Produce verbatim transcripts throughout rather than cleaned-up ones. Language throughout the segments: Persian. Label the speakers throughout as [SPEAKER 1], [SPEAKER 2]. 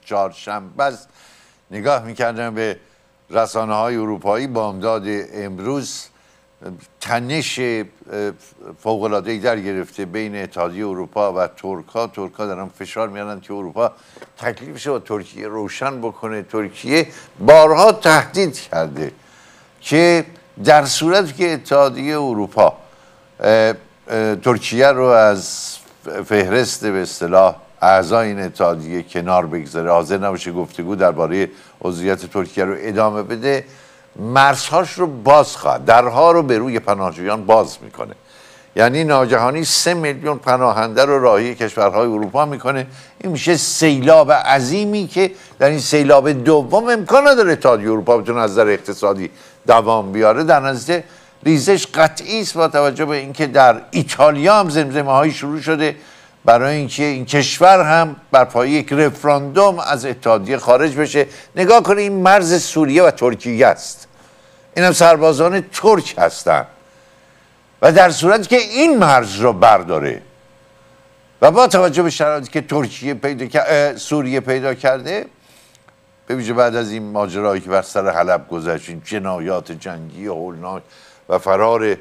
[SPEAKER 1] چهارشنبه نگاه میکردم به رسانه های اروپایی بامداد امروز تنش فوق‌العاده‌ای در گرفته بین اتحادیه اروپا و ترک‌ها. ترک‌ها دارن فشار میارن که اروپا تکلیفش با ترکیه روشن بکنه. ترکیه بارها تهدید کرده که در صورتی که اتحادیه اروپا ترکیه رو از فهرست به اصطلاح اعضای این اتحادیه کنار بگذاره، حاضر نباشه گفتگو درباره عضویت ترکیه رو ادامه بده، مرزهاش رو باز خواهد، درها رو به روی پناهجویان باز میکنه. یعنی ناگهانی سه میلیون پناهنده رو راهی کشورهای اروپا میکنه. این میشه سیلاب عظیمی که در این سیلاب دوم امکان نداره اتحادیه اروپا بتونه از نظر اقتصادی دوام بیاره. در نتیجه ریزش قطعی است با توجه به اینکه در ایتالیا هم زمزمه هایی شروع شده برای اینکه این کشور هم بر پایه یک رفراندوم از اتحادیه خارج بشه. نگاه کنید این مرز سوریه و ترکیه است، این هم سربازان ترک هستند و در صورتی که این مرز رو برداره و با توجه به شرایطی که ترکیه پیدا سوریه پیدا کرده، به ویژه بعد از این ماجرایی که بر سر حلب گذشت، این جنایات جنگی هولناک و فرار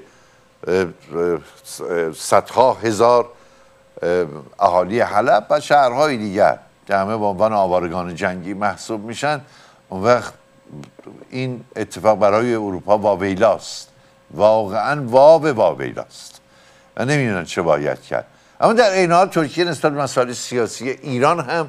[SPEAKER 1] صدها هزار اهالی حلب و شهرهای دیگر که همه به عنوان آوارگان جنگی محسوب میشن، اون وقت این اتفاق برای اروپا واویلاست، واقعا واو واویلاست و نمیدونن چه باید کرد. اما در این حال ترکیه نسبت به مسائل سیاسی ایران هم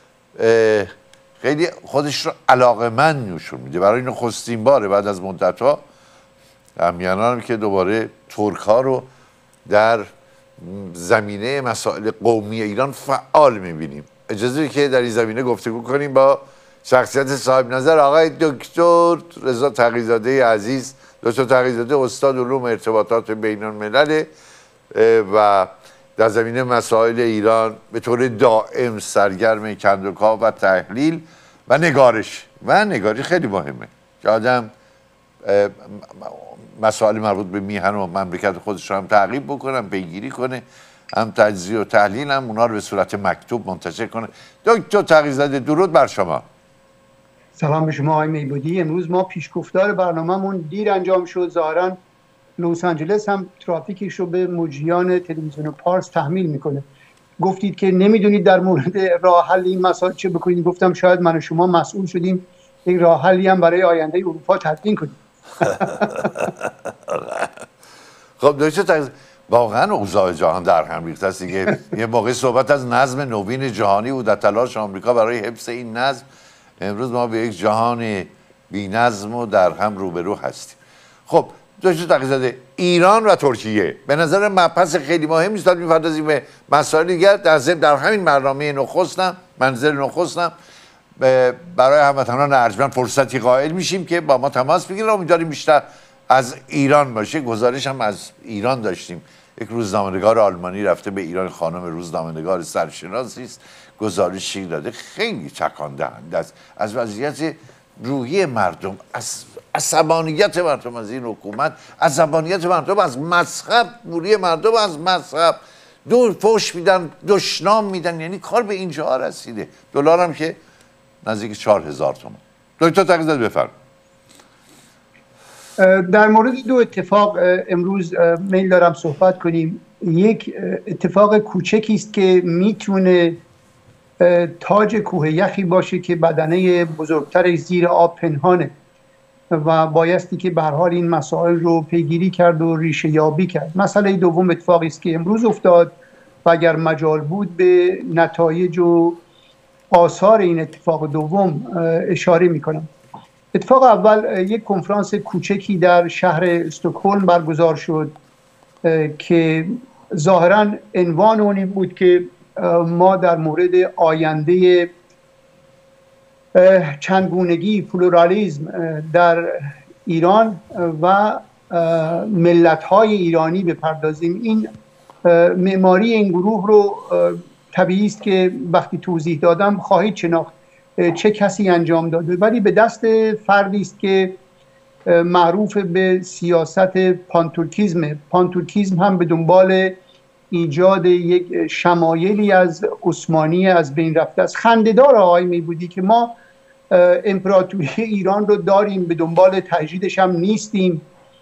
[SPEAKER 1] خیلی خودش رو علاقه‌مند نشون میده. برای نخستین باره بعد از مدت‌ها همیانان که دوباره ترک ها رو در زمینه مسائل قومی ایران فعال میبینیم. اجازه که در این زمینه گفتگو کنیم با شخصیت صاحب نظر آقای دکتر رضا تقی‌زاده عزیز. دکتر تقی‌زاده استاد علوم ارتباطات بین الملل و در زمینه مسائل ایران به طور دائم سرگرم کندوکاو و تحلیل و نگارش و نگارش خیلی مهمه که آدم مسائل مربوط به میهن و مملکت خودش رو هم تعقیب بکنه، هم پیگیری کنه، هم تجزیه و تحلیل، هم اونا رو به صورت مکتوب منتشر کنه. دکتر تقی‌زاده درود بر شما.
[SPEAKER 2] سلام به شما آقای میبودی. امروز ما پیشگفتار برنامه‌مون دیر انجام شد. ظاهراً لس آنجلس هم ترافیکش رو به مجریان تلویزیون پارس تحمیل میکنه. گفتید که نمیدونید در مورد راه حل این مسائل چه بکنید. گفتم شاید من و شما مسئول شدیم یک راه حلی هم برای آینده اروپا تدوین کنیم.
[SPEAKER 1] خب دکتر واقعا اوضاع جهان در هم ریخته است دیگه. یه موقع صحبت از نظم نوین جهانی بود در تلاش آمریکا برای حفظ این نظم. امروز ما به یک جهان بی‌نظم و در هم روبرو هستیم. خب دکتر تقی‌زاده، ایران و ترکیه به نظر مبحث خیلی مهمی است. می‌پردازیم به مسائل دیگر. در ضمن در همین برنامه نخستم منزل نخستم برای هموطنان ارجمند فرصتی قائل میشیم که با ما تماس بگیرن. امیدواریم بیشتر از ایران باشه. گزارش هم از ایران داشتیم. یک روزنامه‌نگار آلمانی رفته به ایران، خانم روزنامه‌نگار سرشناسی است، گزارشی داده خیلی تکان دهنده است از وضعیت روحی مردم، از عصبانیت مردم از این حکومت، عصبانیت مردم از مذهب، روحی مردم از مذهب، دور فوش میدن، دشنام میدن. یعنی کار به اینجا رسیده. دلار هم که نزدیک چهار هزار تومان. دکتر تقی‌زاده بفرمایید.
[SPEAKER 2] در مورد دو اتفاق امروز میل دارم صحبت کنیم. یک اتفاق کوچکی است که میتونه تاج کوه یخی باشه که بدنه بزرگتر زیر آب پنهانه و بایستی که به هر حال این مسائل رو پیگیری کرد و ریشه یابی کرد. مسئله دوم اتفاقی است که امروز افتاد و اگر مجال بود به نتایج و آثار این اتفاق دوم اشاره میکنم. اتفاق اول یک کنفرانس کوچکی در شهر استکهلم برگزار شد که ظاهراً عنوان اون این بود که ما در مورد آینده چندگونگی، پلورالیسم در ایران و ملت‌های ایرانی بپردازیم. این معماری این گروه رو طبیعی است که وقتی توضیح دادم خواهید شناخت چه کسی انجام داده، ولی به دست فردی است که معروف به سیاست پانتورکیزم. پانتورکیزم هم به دنبال ایجاد یک شمایلی از عثمانی از بین رفته است. خنده‌دار آقای میبودی که ما امپراتوری ایران رو داریم، به دنبال تجدیدش هم نیستیم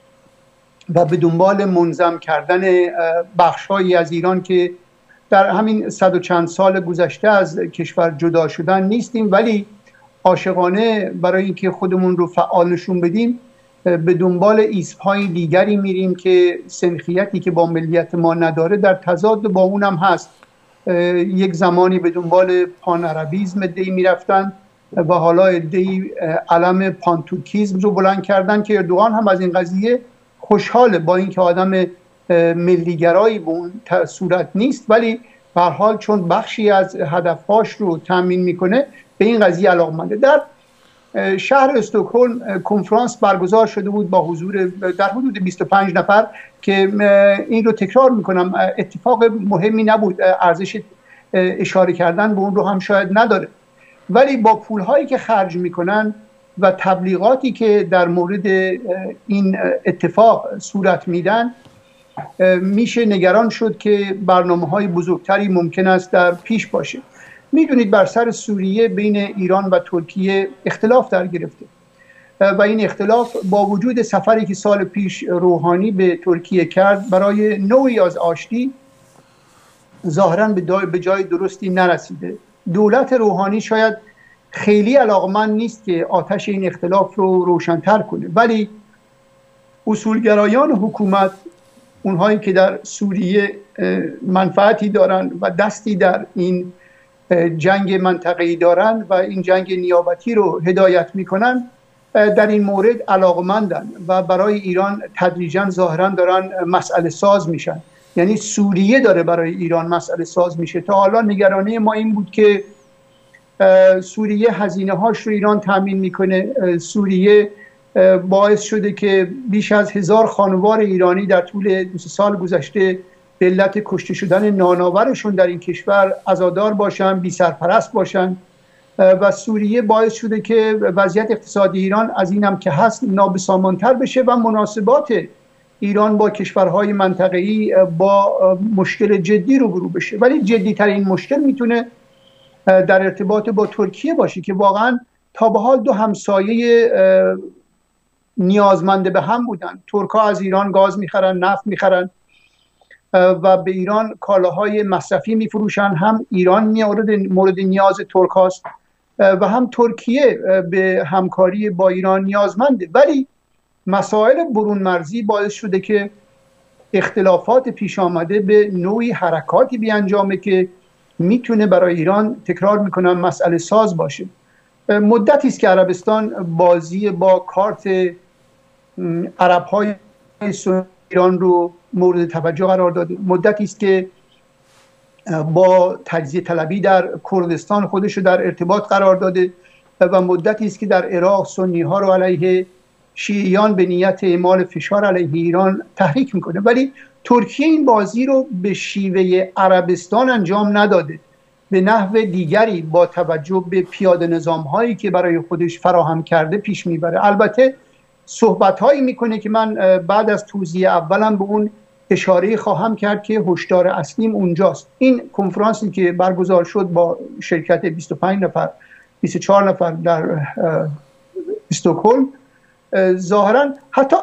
[SPEAKER 2] و به دنبال منظم کردن بخش‌هایی از ایران که در همین صد و چند سال گذشته از کشور جدا شدن نیستیم، ولی عاشقانه برای اینکه خودمون رو فعال نشون بدیم به دنبال ایسپای دیگری میریم که سنخیتی که با ملیت ما نداره در تضاد با اونم هست. یک زمانی به دنبال پان عربیزم ادعی میرفتن و حالا ادعی علم پانتورکیزم رو بلند کردن که اردوغان هم از این قضیه خوشحاله، با اینکه آدم ملیگرایی به اون صورت نیست، ولی به هر حال چون بخشی از هدفهاش رو تامین میکنه به این قضیه علاقمنده. در شهر استکهلم کنفرانس برگزار شده بود با حضور در حدود بیست و پنج نفر که این رو تکرار میکنم اتفاق مهمی نبود، ارزش اشاره کردن به اون رو هم شاید نداره، ولی با پولهایی که خرج میکنن و تبلیغاتی که در مورد این اتفاق صورت میدن میشه نگران شد که برنامه‌های بزرگتری ممکن است در پیش باشه. میدونید بر سر سوریه بین ایران و ترکیه اختلاف در گرفته و این اختلاف با وجود سفری که سال پیش روحانی به ترکیه کرد برای نوعی از آشتی ظاهراً به جای درستی نرسیده. دولت روحانی شاید خیلی علاقمند نیست که آتش این اختلاف رو روشن‌تر کنه، ولی اصولگرایان حکومت، اونهایی که در سوریه منفعتی دارن و دستی در این جنگ منطقه‌ای دارن و این جنگ نیابتی رو هدایت میکنن، در این مورد علاقمندن و برای ایران تدریجاً ظاهراً دارن مسئله ساز میشن. یعنی سوریه داره برای ایران مسئله ساز میشه. تا حالا نگرانی ما این بود که سوریه هزینه هاش رو ایران تامین میکنه، سوریه باعث شده که بیش از هزار خانوار ایرانی در طول دو سال گذشته به علت کشته شدن نانآورشون در این کشور عزادار باشن، بی سرپرست باشن و سوریه باعث شده که وضعیت اقتصادی ایران از اینم که هست نابسامانتر بشه و مناسبات ایران با کشورهای منطقه‌ای با مشکل جدی روبرو بشه. ولی جدی‌ترین مشکل میتونه در ارتباط با ترکیه باشه که واقعا تا به حال دو همسایه نیازمنده به هم بودن. ترک‌ها از ایران گاز میخرن، نفت میخرن و به ایران کالاهای مصرفی میفروشن. هم ایران مورد مورد نیاز ترک‌هاست و هم ترکیه به همکاری با ایران نیازمنده، ولی مسائل برون مرزی باعث شده که اختلافات پیش آمده به نوعی حرکاتی بیانجامه که میتونه برای ایران، تکرار میکنم، مسئله ساز باشه. مدتی است که عربستان بازی با کارت عرب‌های سنی ایران رو مورد توجه قرار داده. مدتی است که با تجزیه طلبی در کردستان خودش رو در ارتباط قرار داده و مدتی است که در عراق سنی ها رو علیه شیعیان به نیت اعمال فشار علیه ایران تحریک میکنه. ولی ترکیه این بازی رو به شیوه عربستان انجام نداده، به نحو دیگری با توجه به پیاده نظام هایی که برای خودش فراهم کرده پیش میبره. البته صحبت هایی میکنه که من بعد از توضیح اولم به اون اشاره خواهم کرد که هشدار اصلیم اونجاست. این کنفرانسی که برگزار شد با شرکت بیست و پنج نفر بیست و چهار نفر در استکهلم، ظاهرا حتی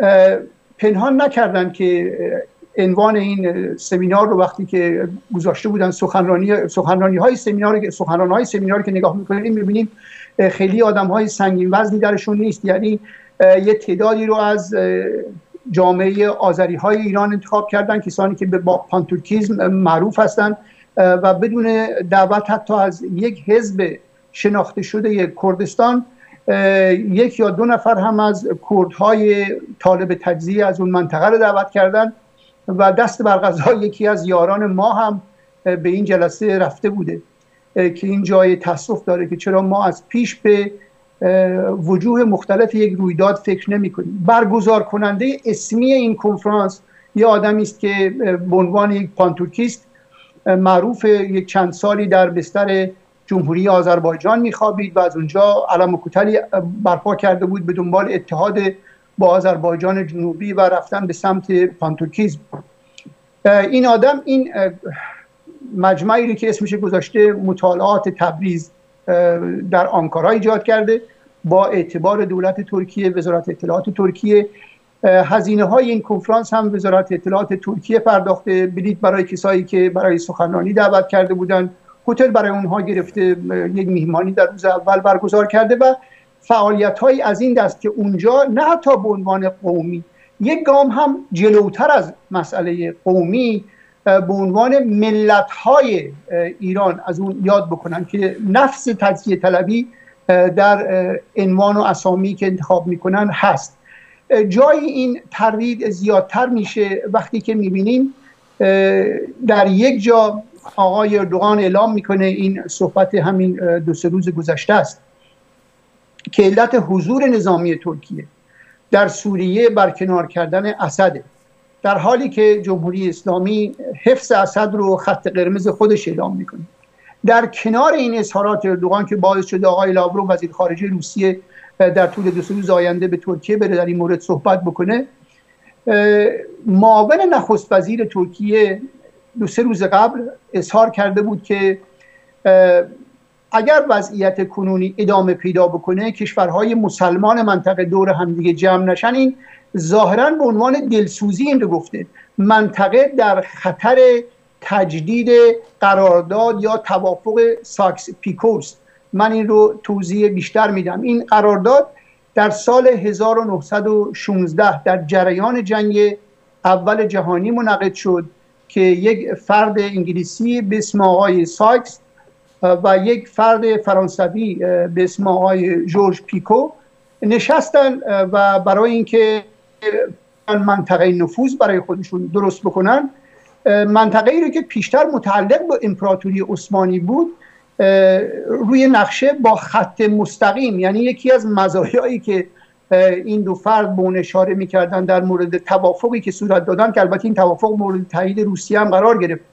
[SPEAKER 2] پنهان نکردن که عنوان این سمینار رو وقتی که گذاشته بودن سخنرانی سخنرانی های سمینار سخنرانی های سمینار که نگاه میکنیم میبینیم خیلی آدم های سنگین وزنی درشون نیست. یعنی یه تعدادی رو از جامعه آذری های ایران انتخاب کردن، کسانی که به پانتورکیزم معروف هستند و بدون دعوت حتی از یک حزب شناخته شده کردستان یک یا دو نفر هم از کردهای طالب تجزیه از اون منطقه رو دعوت کردن و دست بر قضا یکی از یاران ما هم به این جلسه رفته بوده که این جای تأسف داره که چرا ما از پیش به وجوه مختلف یک رویداد فکر نمی کنیم. برگزار کننده اسمی این کنفرانس یه آدمی است که به عنوان یک پانتورکیست معروف، یک چند سالی در بستر جمهوری آذربایجان میخوابید و از اونجا علم و کوتلی برپا کرده بود به دنبال اتحاد با آذربایجان جنوبی و رفتن به سمت پانتورکیزم. این آدم این مجمعی رو که اسمش گذاشته مطالعات تبریز در آنکارا ایجاد کرده با اعتبار دولت ترکیه، وزارت اطلاعات ترکیه. هزینه های این کنفرانس هم وزارت اطلاعات ترکیه پرداخته، بلیط برای کسایی که برای سخنرانی دعوت کرده بودن، هتل برای اونها گرفته، یک میهمانی در روز اول برگزار کرده و فعالیت های از این دست که اونجا نه حتی به عنوان قومی، یک گام هم جلوتر از مسئله قومی به عنوان ملت های ایران از اون یاد بکنن که نفس تجزیه طلبی در عنوان و اسامی که انتخاب میکنن هست. جای این تردید زیادتر میشه وقتی که میبینیم در یک جا آقای اردوغان اعلام میکنه، این صحبت همین دو سه روز گذشته است، که علت حضور نظامی ترکیه در سوریه برکنار کردن اسده، در حالی که جمهوری اسلامی حفظ اسد رو خط قرمز خودش اعلام میکنه. در کنار این اظهارات اردوغان که باعث شده آقای لاوروف وزیر خارجه روسیه در طول دو سه روز آینده به ترکیه بره در این مورد صحبت بکنه، معاون نخست وزیر ترکیه دو سه روز قبل اظهار کرده بود که اگر وضعیت کنونی ادامه پیدا بکنه، کشورهای مسلمان منطقه دور همدیگه جمع نشن، این ظاهراً به عنوان دلسوزی این رو گفته، منطقه در خطر تجدید قرارداد یا توافق ساکس پیکوست. من این رو توضیح بیشتر میدم. این قرارداد در سال هزار و نهصد و شانزده در جریان جنگ اول جهانی منعقد شد که یک فرد انگلیسی به اسم آقای ساکس و یک فرد فرانسوی به اسم آقای جورج پیکو نشستن و برای اینکه منطقه نفوذ برای خودشون درست بکنن، منطقه ای رو که پیشتر متعلق به امپراتوری عثمانی بود روی نقشه با خط مستقیم، یعنی یکی از مزایایی که این دو فرد به اون اشاره میکردن در مورد توافقی که صورت دادن، که البته این توافق مورد تایید روسیه هم قرار گرفت،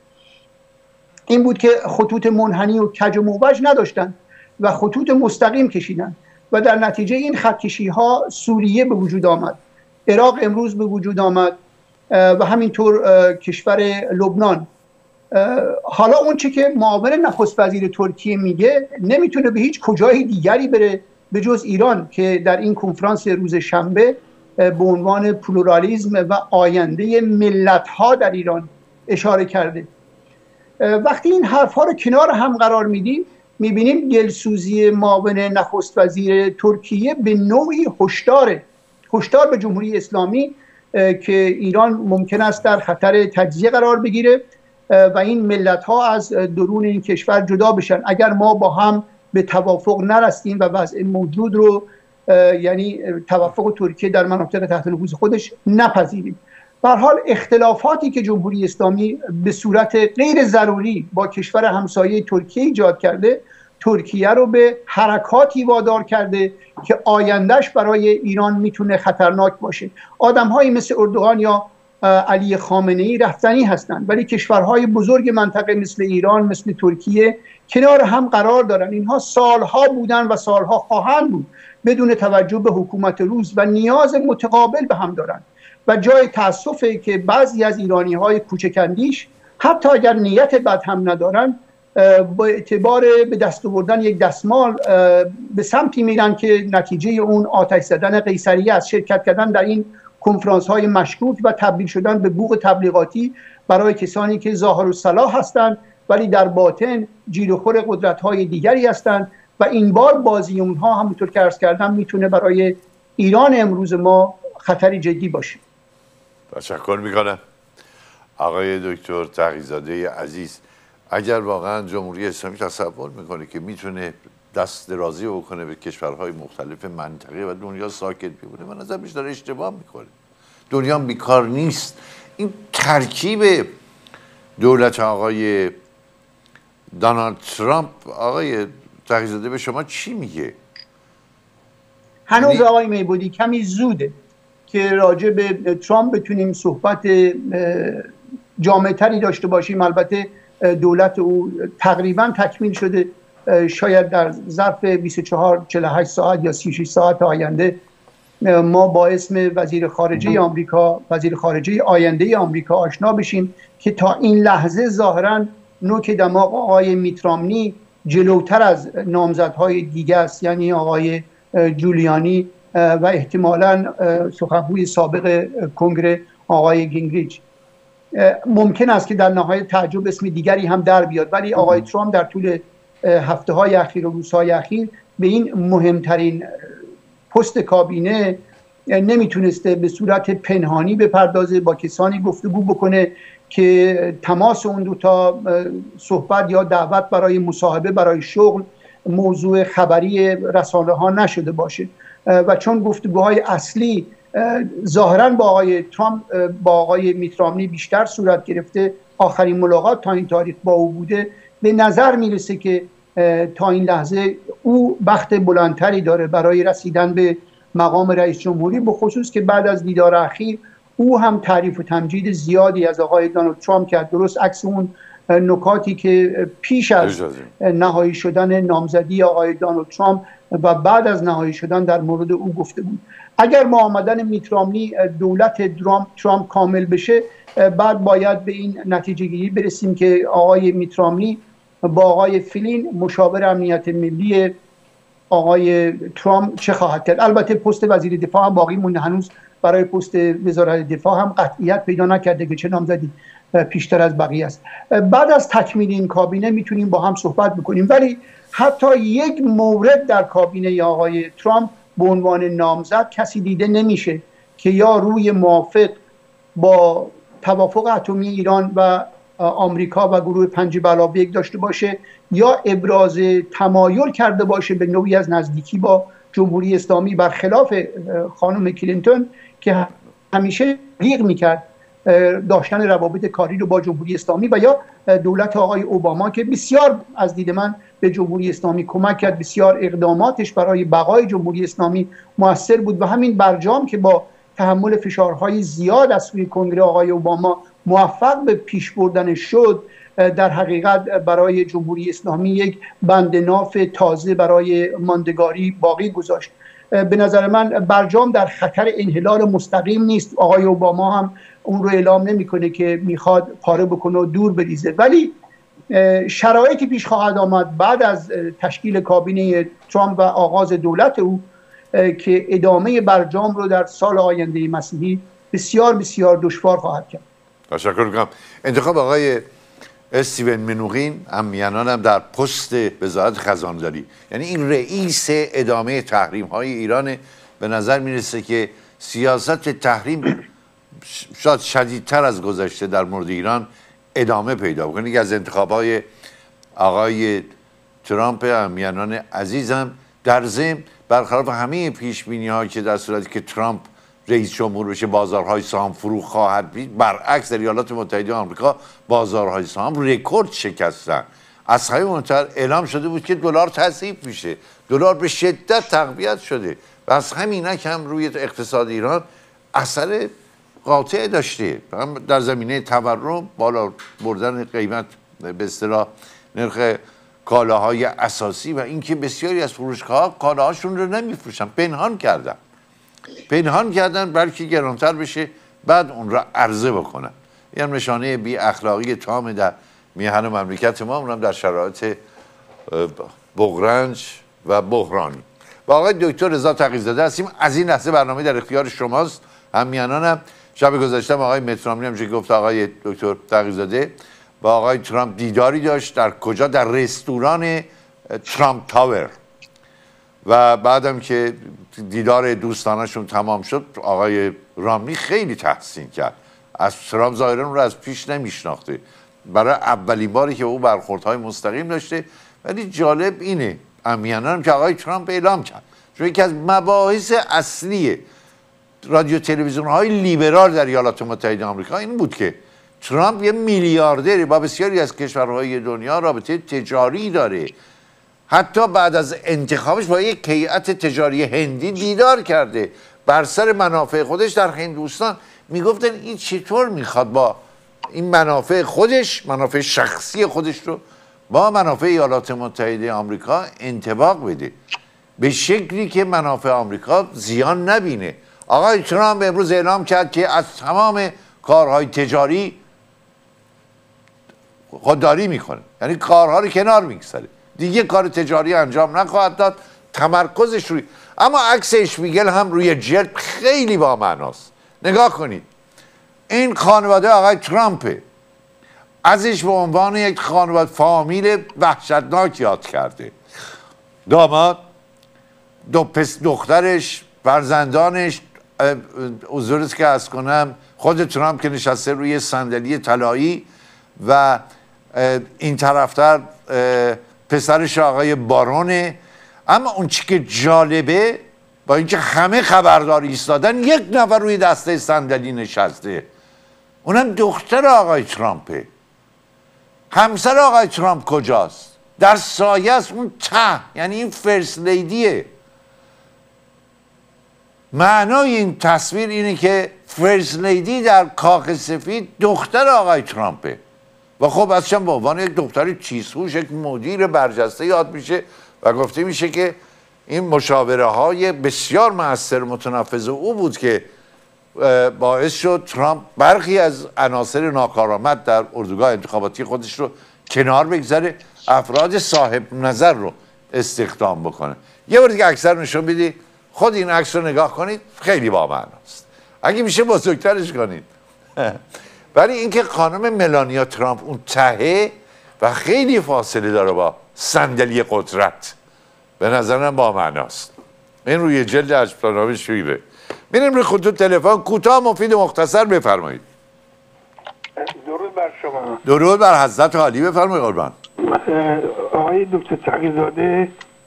[SPEAKER 2] این بود که خطوط منحنی و کج و موج نداشتن و خطوط مستقیم کشیدن و در نتیجه این خط کشی ها سوریه به وجود آمد، عراق امروز به وجود آمد و همینطور کشور لبنان. حالا اون چی که معاون نخست وزیر ترکیه میگه نمیتونه به هیچ کجای دیگری بره به جز ایران که در این کنفرانس روز شنبه به عنوان پلورالیسم و آینده ملت ها در ایران اشاره کرده. وقتی این حرف ها رو کنار هم قرار میدیم، میبینیم دلسوزی معاون نخست وزیر ترکیه به نوعی هشداره، هشدار به جمهوری اسلامی که ایران ممکن است در خطر تجزیه قرار بگیره و این ملت ها از درون این کشور جدا بشن اگر ما با هم به توافق نرسیم و وضع موجود رو، یعنی توافق ترکیه در مناطق تحت نفوذ خودش، نپذیریم. به هر حال اختلافاتی که جمهوری اسلامی به صورت غیر ضروری با کشور همسایه ترکیه ایجاد کرده، ترکیه رو به حرکاتی وادار کرده که آیندهش برای ایران میتونه خطرناک باشه. آدم‌هایی مثل اردوغان یا علی خامنه‌ای رفتنی هستند، ولی کشورهای بزرگ منطقه مثل ایران، مثل ترکیه کنار هم قرار دارن. اینها سالها بودن و سالها خواهند بود بدون توجه به حکومت روس و نیاز متقابل به هم دارن و جای تأسفه که بعضی از ایرانی‌های کوچکندیش حتی اگر نیت بد هم ندارن، با اعتبار به دست آوردن یک دستمال به سمتی میرن که نتیجه اون آتش زدن قیصریه است، شرکت کردن در این کنفرانس های مشکوک و تبدیل شدن به بوق تبلیغاتی برای کسانی که ظاهر الصلاح هستند ولی در باطن جیر و خور قدرت های دیگری هستند و این بار بازی اونها همونطور که عرض کردم میتونه برای ایران امروز ما خطری جدی باشه.
[SPEAKER 1] تشکر میکنم آقای دکتر تقی‌زاده عزیز. اگر واقعا جمهوری اسلامی تصور میکنه که میتونه دست درازی بکنه به کشورهای مختلف منطقه و دنیا ساکت بمونه، من نظر بیش داره اشتباه میکنه. دنیا بیکار نیست. این ترکیب دولت آقای دونالد ترامپ، آقای تقی‌زاده، به شما چی میگه؟
[SPEAKER 2] هنوز آقای میبودی کمی زوده که راجع به ترامپ بتونیم صحبت جامع‌تری داشته باشیم. البته دولت او تقریبا تکمیل شده، شاید در ظرف بیست و چهار چهل و هشت ساعت یا سی و شش ساعت آینده ما با اسم وزیر خارجه آمریکا، وزیر خارجه آینده آمریکا آشنا بشیم که تا این لحظه ظاهراً نوک دماغ آقای میت رامنی جلوتر از نامزدهای دیگه است، یعنی آقای جولیانی و احتمالاً سخنگوی سابق کنگره آقای گینگریچ. ممکن است که در نهایت تعجب اسم دیگری هم در بیاد، ولی آقای ترامپ در طول هفته های اخیر و روزهای اخیر به این مهمترین پست کابینه نمیتونسته به صورت پنهانی بپردازه، با کسانی گفتگو بکنه که تماس اون دوتا صحبت یا دعوت برای مصاحبه برای شغل موضوع خبری رسانه ها نشده باشه و چون گفتگوهای اصلی ظاهراً با آقای ترامپ با آقای میت رامنی بیشتر صورت گرفته، آخرین ملاقات تا این تاریخ با او بوده، به نظر میرسه که تا این لحظه او بخت بلندتری داره برای رسیدن به مقام رئیس جمهوری، به خصوص که بعد از دیدار اخیر او هم تعریف و تمجید زیادی از آقای دونالد ترامپ کرد، درست عکس اون نکاتی که پیش از نهایی شدن نامزدی آقای دونالد ترامپ و بعد از نهایی شدن در مورد او گفته بود. اگر ما آمدن میت رامنی دولت ترامپ کامل بشه، بعد باید به این نتیجه گیری برسیم که آقای میت رامنی با آقای فلین مشاور امنیت ملی آقای ترامپ چه خواهد کرد. البته پست وزیر دفاع هم باقی مونده، هنوز برای پست وزارت دفاع هم قطعیت پیدا نکرده که چه نامزدی پیشتر از بقیه است. بعد از تکمیل این کابینه میتونیم با هم صحبت بکنیم، ولی حتی یک مورد در کابینه آقای ترامپ به عنوان نامزد کسی دیده نمیشه که یا روی موافق با توافق اتمی ایران و آمریکا و گروه پنج بلا یک داشته باشه یا ابراز تمایل کرده باشه به نوعی از نزدیکی با جمهوری اسلامی، برخلاف خانم کلینتون که همیشه ریغ میکرد داشتن روابط کاری رو با جمهوری اسلامی، و یا دولت آقای اوباما که بسیار از دید من به جمهوری اسلامی کمک کرد، بسیار اقداماتش برای بقای جمهوری اسلامی موثر بود و همین برجام که با تحمل فشارهای زیاد از سوی کنگره آقای اوباما موفق به پیش بردن شد، در حقیقت برای جمهوری اسلامی یک بند ناف تازه برای ماندگاری باقی گذاشت. به نظر من برجام در خطر انحلال مستقیم نیست، آقای اوباما هم اون رو اعلام نمیکنه که میخواد پاره بکنه و دور بریزه، ولی شرایطی پیش خواهد آمد بعد از تشکیل کابینه ترامپ و آغاز دولت او که ادامه برجام رو در سال آینده مسیحی بسیار بسیار دشوار خواهد کرد.
[SPEAKER 1] تشکر میکنم. انتخاب آقای استیون منوخین همیهنان هم در پست وزارت خزانداری، یعنی این رئیس ادامه تحریم های ایران، به نظر میرسه که سیاست تحریم شاید شدیدتر از گذشته در مورد ایران ادامه پیدا بکنه. که از انتخاب های آقای ترامپ همیهنان عزیزم در ضمن برخلاف همه پیش بینی هایی که در صورتی که ترامپ رئیس جمهور بشه بازارهای سهام فرو خواهد بود، برعکس در ایالات متحده آمریکا بازارهای سهام رکورد شکستن. از همه مهمتر اعلام شده بود که دلار تضعیف میشه، دلار به شدت تقویت شده و از همینک هم روی اقتصاد ایران اثر قاطع داشته، در زمینه تورم، بالا بردن قیمت به اصطلاح نرخ کالاهای اساسی و اینکه بسیاری از فروشگاه‌ها کالاهاشون رو نمیفروشن، پنهان کردن پنهان کردن بلکه گرانتر بشه بعد اون را عرضه بکنن. یعنی نشانه بی اخلاقی تام در میهن مملکت ما، اونم در شرایط بغرنج و بحرانی. با آقای دکتر رضا تقی‌زاده هستیم. از این لحظه برنامه در اختیار شماست. هم میهنانم شب گذشته آقای میت رامنی هم که گفت آقای دکتر تقی‌زاده با آقای ترامپ دیداری داشت. در کجا؟ در رستوران ترامپ تاور. و بعدم که دیدار دوستانشون تمام شد آقای رامنی خیلی تحسین کرد. از ترامپ ظاهرا اون رو از پیش نمیشناخته، برای اولین باری که او برخوردهای مستقیم داشته. ولی جالب اینه امیانم که آقای ترامپ اعلام کرد، چون یکی از مباحث اصلی رادیو تلویزیون های لیبرال در ایالات متحده آمریکا این بود که ترامپ یه میلیاردری با بسیاری از کشورهای دنیا رابطه تجاری داره. حتی بعد از انتخابش با یک هیئت تجاری هندی دیدار کرده بر سر منافع خودش در هندوستان. میگفتن این چطور میخواد با این منافع خودش، منافع شخصی خودش رو با منافع ایالات متحده آمریکا انطباق بده. به شکلی که منافع آمریکا زیان نبینه. آقای ترامپ امروز اعلام کرد که از تمام کارهای تجاری خودداری میکنه، یعنی کارها رو کنار میگذاره، دیگه کار تجاری انجام نخواهد داد، تمرکزش روی. اما عکس اشپیگل هم روی جلد خیلی با معناست. نگاه کنید، این خانواده آقای ترامپه، ازش به عنوان یک خانواده فامیل وحشتناک یاد کرده. داماد، دو پس دخترش، فرزندانش، حضورت که از کنم خود ترامپ که نشسته روی صندلی طلایی و این طرفتر پسرش آقای بارونه. اما اون چی که جالبه، با اینکه همه خبردار ایستادن، یک نفر روی دسته صندلی نشسته، اونم دختر آقای ترامپه. همسر آقای ترامپ کجاست؟ در سایه است، اون ته، یعنی این فرست لیدیه. معنای این تصویر اینه که فرست لیدی در کاخ سفید دختر آقای ترامپه و خب ازشم به عنوان یک دختر چیزهوش، یک مدیر برجسته یاد میشه و گفته میشه که این مشاوره های بسیار مؤثر متنفذ او بود که باعث شد ترامپ برخی از عناصر ناکارآمد در اردوگاه انتخاباتی خودش رو کنار بگذاره، افراد صاحب نظر رو استخدام بکنه. یه بار دیگه اکثر نشون بدی، خود این عکس رو نگاه کنید، خیلی با معناست. اگه میشه بزرگترش کنید. ولی اینکه خانم ملانیا ترامپ اون تهه و خیلی فاصله داره با صندلی قدرت، به نظرم با معناست. این روی جلد اشپنامه شیره. میریم روی خطوط تلفن، کوتاه مفید مختصر بفرمایید.
[SPEAKER 3] درود بر شما.
[SPEAKER 1] درود بر حضرت عالی، بفرمایید قربان.
[SPEAKER 3] آقای دکتر تقی‌زاده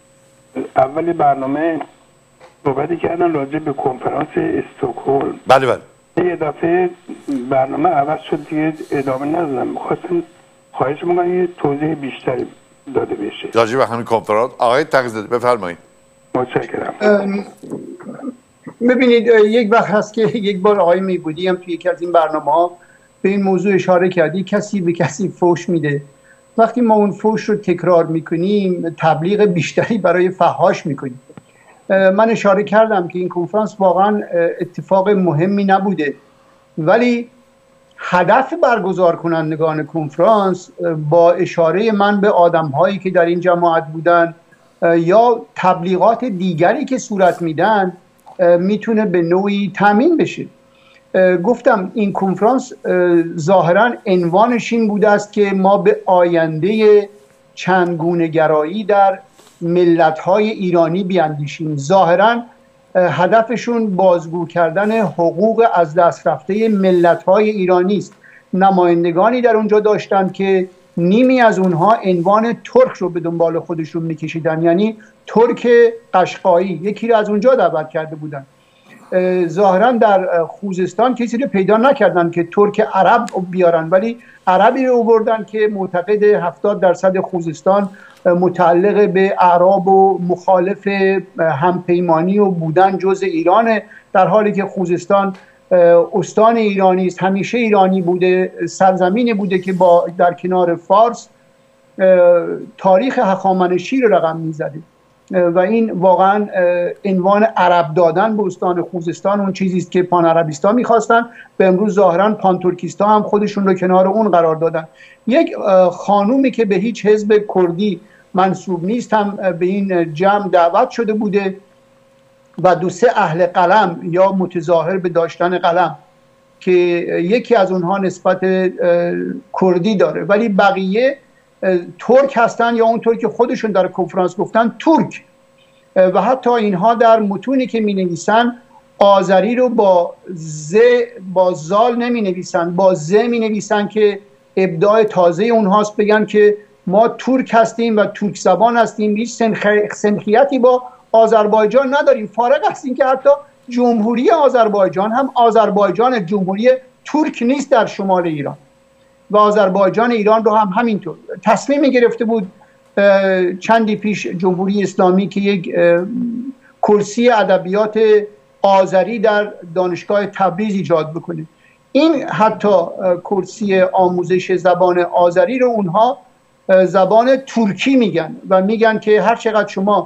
[SPEAKER 3] اول برنامه صحبتی کردن راجع به کنفرانس استکهلم.
[SPEAKER 1] بله بله.
[SPEAKER 3] یه دفعه برنامه عوض شد، دیگه ادامه ندادم. می‌خواستم خواهش می‌کنم یه توضیح بیشتری داده بشه
[SPEAKER 1] راجع به همین کنفرانس. آقای تقی‌زاده بفرمایید.
[SPEAKER 3] متشکرم.
[SPEAKER 2] ببینید، یک وقت هست که یک بار آقای میبودی هم توی یکی از این برنامه‌ها به این موضوع اشاره کردی، کسی به کسی فوش میده. وقتی ما اون فوش رو تکرار میکنیم، تبلیغ بیشتری برای فحاش میکنیم. من اشاره کردم که این کنفرانس واقعا اتفاق مهمی نبوده، ولی هدف برگزار کنندگان کنفرانس با اشاره من به آدم‌هایی که در این جماعت بودن یا تبلیغات دیگری که صورت میدن میتونه به نوعی تامین بشه. گفتم این کنفرانس ظاهرا عنوانش این بوده است که ما به آینده چندگونه گرایی در ملت‌های ایرانی بیاندیشیم. ظاهرا هدفشون بازگو کردن حقوق از دست رفته ملت‌های ایرانی است. نمایندگانی در اونجا داشتن که نیمی از اونها عنوان ترک رو به دنبال خودشون میکشیدن، یعنی ترک قشقایی. یکی رو از اونجا دعوت کرده بودن. ظاهرا در خوزستان کسی رو پیدا نکردن که ترک عرب بیارن، ولی عربی رو آوردن که معتقد هفتاد درصد خوزستان متعلق به اعراب و مخالف همپیمانی و بودن جزء ایرانه، در حالی که خوزستان استان ایرانی است، همیشه ایرانی بوده، سرزمینی بوده که با در کنار فارس تاریخ هخامنشی رو رقم میزده و این واقعا عنوان عرب دادن به استان خوزستان اون چیزی است که پان عربیستا میخواستن. به امروز ظاهرا پان ترکیستا هم خودشون رو کنار اون قرار دادن. یک خانومی که به هیچ حزب کردی منسوب نیست هم به این جمع دعوت شده بوده و دو سه اهل قلم یا متظاهر به داشتن قلم که یکی از اونها نسبت کردی داره ولی بقیه ترک هستن یا اونطور که خودشون در کنفرانس گفتن ترک، و حتی اینها در متونی که می نویسن آذری رو با ز با زال نمی نویسن، با ز می نویسن که ابداع تازه اونهاست، بگن که ما ترک هستیم و ترک زبان هستیم، هیچ سنخیتی با آذربایجان نداریم. فارغ از این که حتی جمهوری آذربایجان هم آذربایجان جمهوری ترک نیست در شمال ایران و آذربایجان ایران رو هم همینطور. تصمیم گرفته بود چندی پیش جمهوری اسلامی که یک کرسی ادبیات آذری در دانشگاه تبریز ایجاد بکنه. این حتی کرسی آموزش زبان آذری رو اونها زبان ترکی میگن و میگن که هر چقدر شما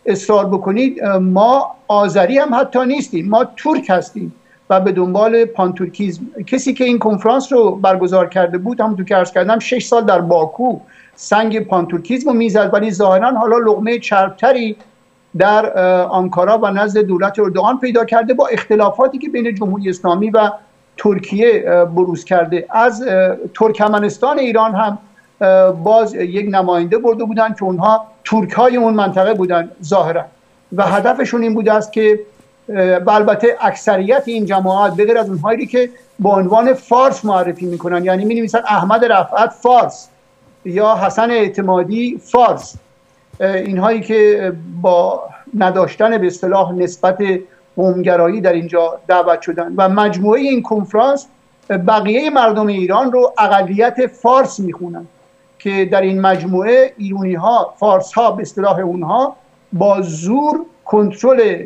[SPEAKER 2] اصرار بکنید ما آذری هم حتی نیستیم، ما ترک هستیم و به دنبال پانتورکیزم. کسی که این کنفرانس رو برگزار کرده بود همونطور که عرض کردم شش سال در باکو سنگ پانتورکیزم رو میزد، ولی ظاهرا حالا لقمه چربتری در آنکارا و نزد دولت اردوغان پیدا کرده با اختلافاتی که بین جمهوری اسلامی و ترکیه بروز کرده. از ترکمنستان ایران هم باز یک نماینده برده بودن که اونها ترک های اون منطقه بودن ظاهرا و هدفشون این بوده است که و البته اکثریت این جماعت به غیر از اونهایی که با عنوان فارس معرفی میکنن، یعنی می نویسن احمد رفعت فارس یا حسن اعتمادی فارس، اینهایی که با نداشتن به اصطلاح نسبت قومگرایی در اینجا دعوت شدن و مجموعه این کنفرانس بقیه مردم ایران رو اقلیت فارس میخونن که در این مجموعه ایرانی ها فارس ها به اصطلاح اونها با زور کنترل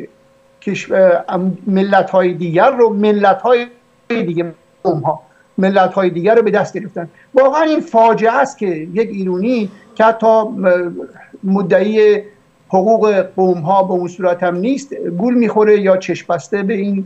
[SPEAKER 2] ملت های دیگر رو ملت های دیگه ها ملت های دیگر رو به دست گرفتن. واقعا این فاجعه است که یک ایرانی که حتی مدعی حقوق قوم ها به اون صورت هم نیست گول میخوره یا چشم بسته به این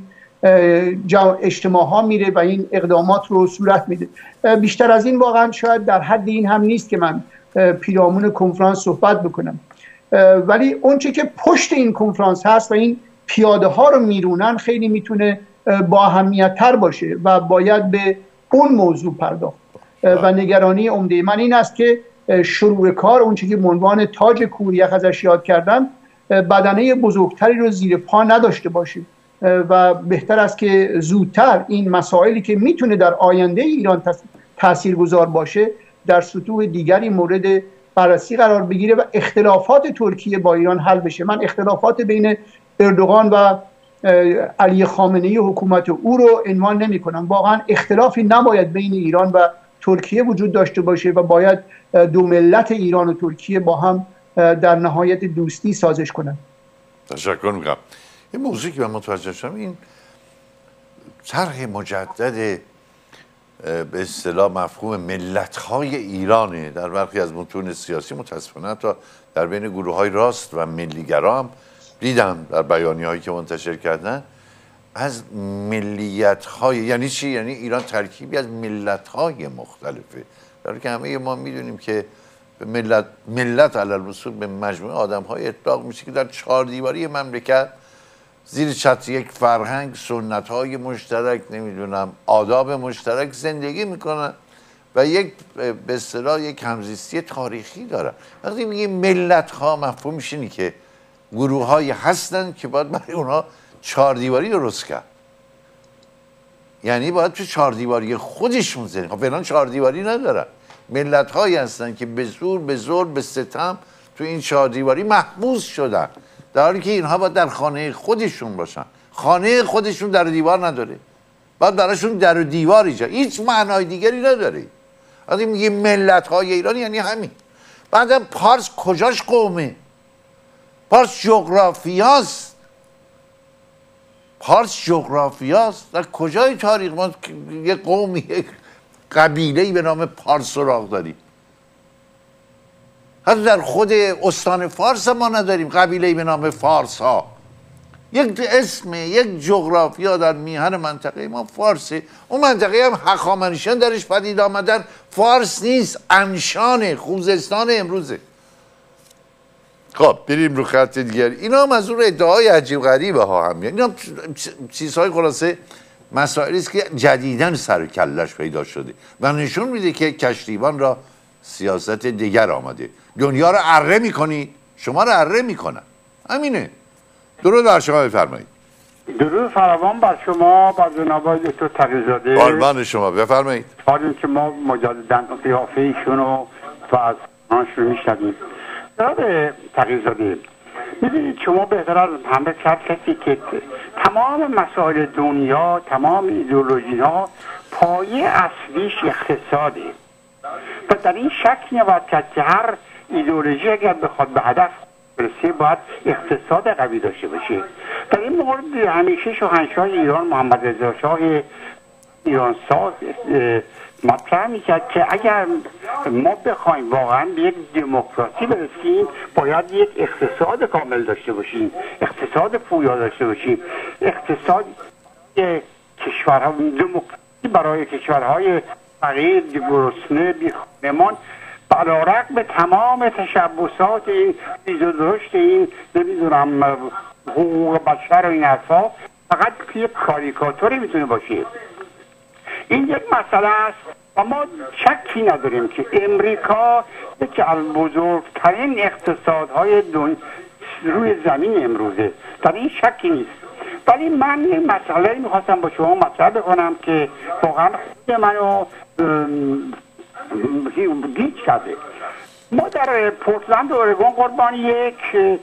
[SPEAKER 2] اجتماع ها میره و این اقدامات رو صورت میده. بیشتر از این واقعا شاید در حد این هم نیست که من پیرامون کنفرانس صحبت بکنم، ولی اون چه که پشت این کنفرانس هست و این پیاده ها رو میرونن خیلی میتونه با اهمیت تر باشه و باید به اون موضوع پرداخت. و نگرانی عمده من این است که شروع کار اون چه که به عنوان تاج کوریخ ازش یاد کردم بدنه بزرگتری رو زیر پا نداشته باشه و بهتر است که زودتر این مسائلی که میتونه در آینده ایران تاثیرگذار باشه در سطوح دیگری مورد بررسی قرار بگیره و اختلافات ترکیه با ایران حل بشه. من اختلافات بین اردوغان و علی خامنه‌ای و حکومت او رو عنوان نمی کنم. واقعا اختلافی نباید بین ایران و ترکیه وجود داشته باشه و باید دو ملت ایران و ترکیه با هم در نهایت دوستی سازش کنند.
[SPEAKER 1] تشکر میکنم. یه موضوعی که من متوجه شدم این طرح مجدد به اصطلاح مفهوم ملت‌های ایرانه در برخی از متون سیاسی، متاسفانه تا در بین گروه‌های راست و ملیگرا هم دیدم در بیانیه‌هایی که منتشر کردن از ملیت‌های، یعنی چی؟ یعنی ایران ترکیبی از ملت‌های مختلفه، در حالی که همه ما میدونیم که ملت ملت علی الرسول به مجموعه آدم‌های اطلاق میشه که در چهار دیواری مملکت زیر چتر یک فرهنگ، سنت‌های مشترک، نمیدونم آداب مشترک زندگی میکنن و یک به اصطلاح یک همزیستی تاریخی دارن. وقتی میگیم ملت‌ها مفهومش اینه که گروه‌هایی هستن که باید برای اونها چهار دیواری درست کرد، یعنی باید تو چهار دیواری خودشون زندگی. خب فعلا چهار دیواری ندارن، ملت‌هایی هستن که به زور به زور به ستم تو این چهار دیواری محبوس شدن، در حالی که اینها باید در خانه خودشون باشن. خانه خودشون در و دیوار نداره، باید براشون در و دیوار ایجاد، هیچ معنای دیگری نداره. وقتی میگه ملت‌های ایران یعنی همین. بعدم پارس کجاش قومه؟ پارس جغرافیاست. پارس جغرافیاست. در کجای تاریخ ما یه قومی، یک قبیله‌ای به نام پارس سراغ داریم؟ حتی در خود استان فارس ما نداریم قبیله‌ای به نام فارس ها. یک اسم، یک جغرافیا در میهن منطقه ما فارسه. اون منطقه هم هخامنشیان درش پدید آمدن، فارس نیست، انشان خوزستان امروزه. خب بریم رو خط دیگر. اینا هم از اون ادعای عجیب غریبه ها هم، اینا چیزهای خلاصه مسائلی است که جدیداً سر و کله‌اش پیدا شده و نشون میده که کشتیبان را سیاست دیگر آمده. دنیا رو اره میکنی، شما رو اره میکنن. همینه. درود بر شما، بفرمایید.
[SPEAKER 3] درود فراوان بر شما، بر جناب دکتر تقی‌زاده.
[SPEAKER 1] قربان شما، بفرمایید.
[SPEAKER 3] حالا که ما مجدداً قیافه ایشون رو و از آنش رو میشنویم. جناب تقی‌زاده، میدونید شما بهتر از همه هر کسی که تمام مسائل دنیا، تمام ایدئولوژی ها پایه اصلیش اقتصاده و در این شک نباید کرد که هر ایدئولوژی اگر بخواد به هدف برسه باید اقتصاد قوی داشته باشه. در این مورد همیشه شاهنشاه ایران محمد رضا شاه ایرانساز مطرح میکرد که اگر ما بخوایم واقعا به یک دموکراسی برسیم باید یک اقتصاد کامل داشته باشیم، اقتصاد پویا داشته باشیم، اقتصاد کشورها، دموکراسی برای کشورهای فقیر، گرسنه، بیخانمان، علیرغم تمام تشبسات این ریز و درشت این نمیدونم حقوق بشر و این حرفا فقط یک کاریکاتوری میتونه باشه. این یک مسئله است و ما شکی نداریم که امریکا یکی از بزرگترین اقتصادهای دنیا روی زمین امروزه، در این شکی نیست. ولی من این مسئله میخواستم با شما مطرح بکنم که واقعا خود منو گیج کرده. ما در پورتلند اورگون قربان یک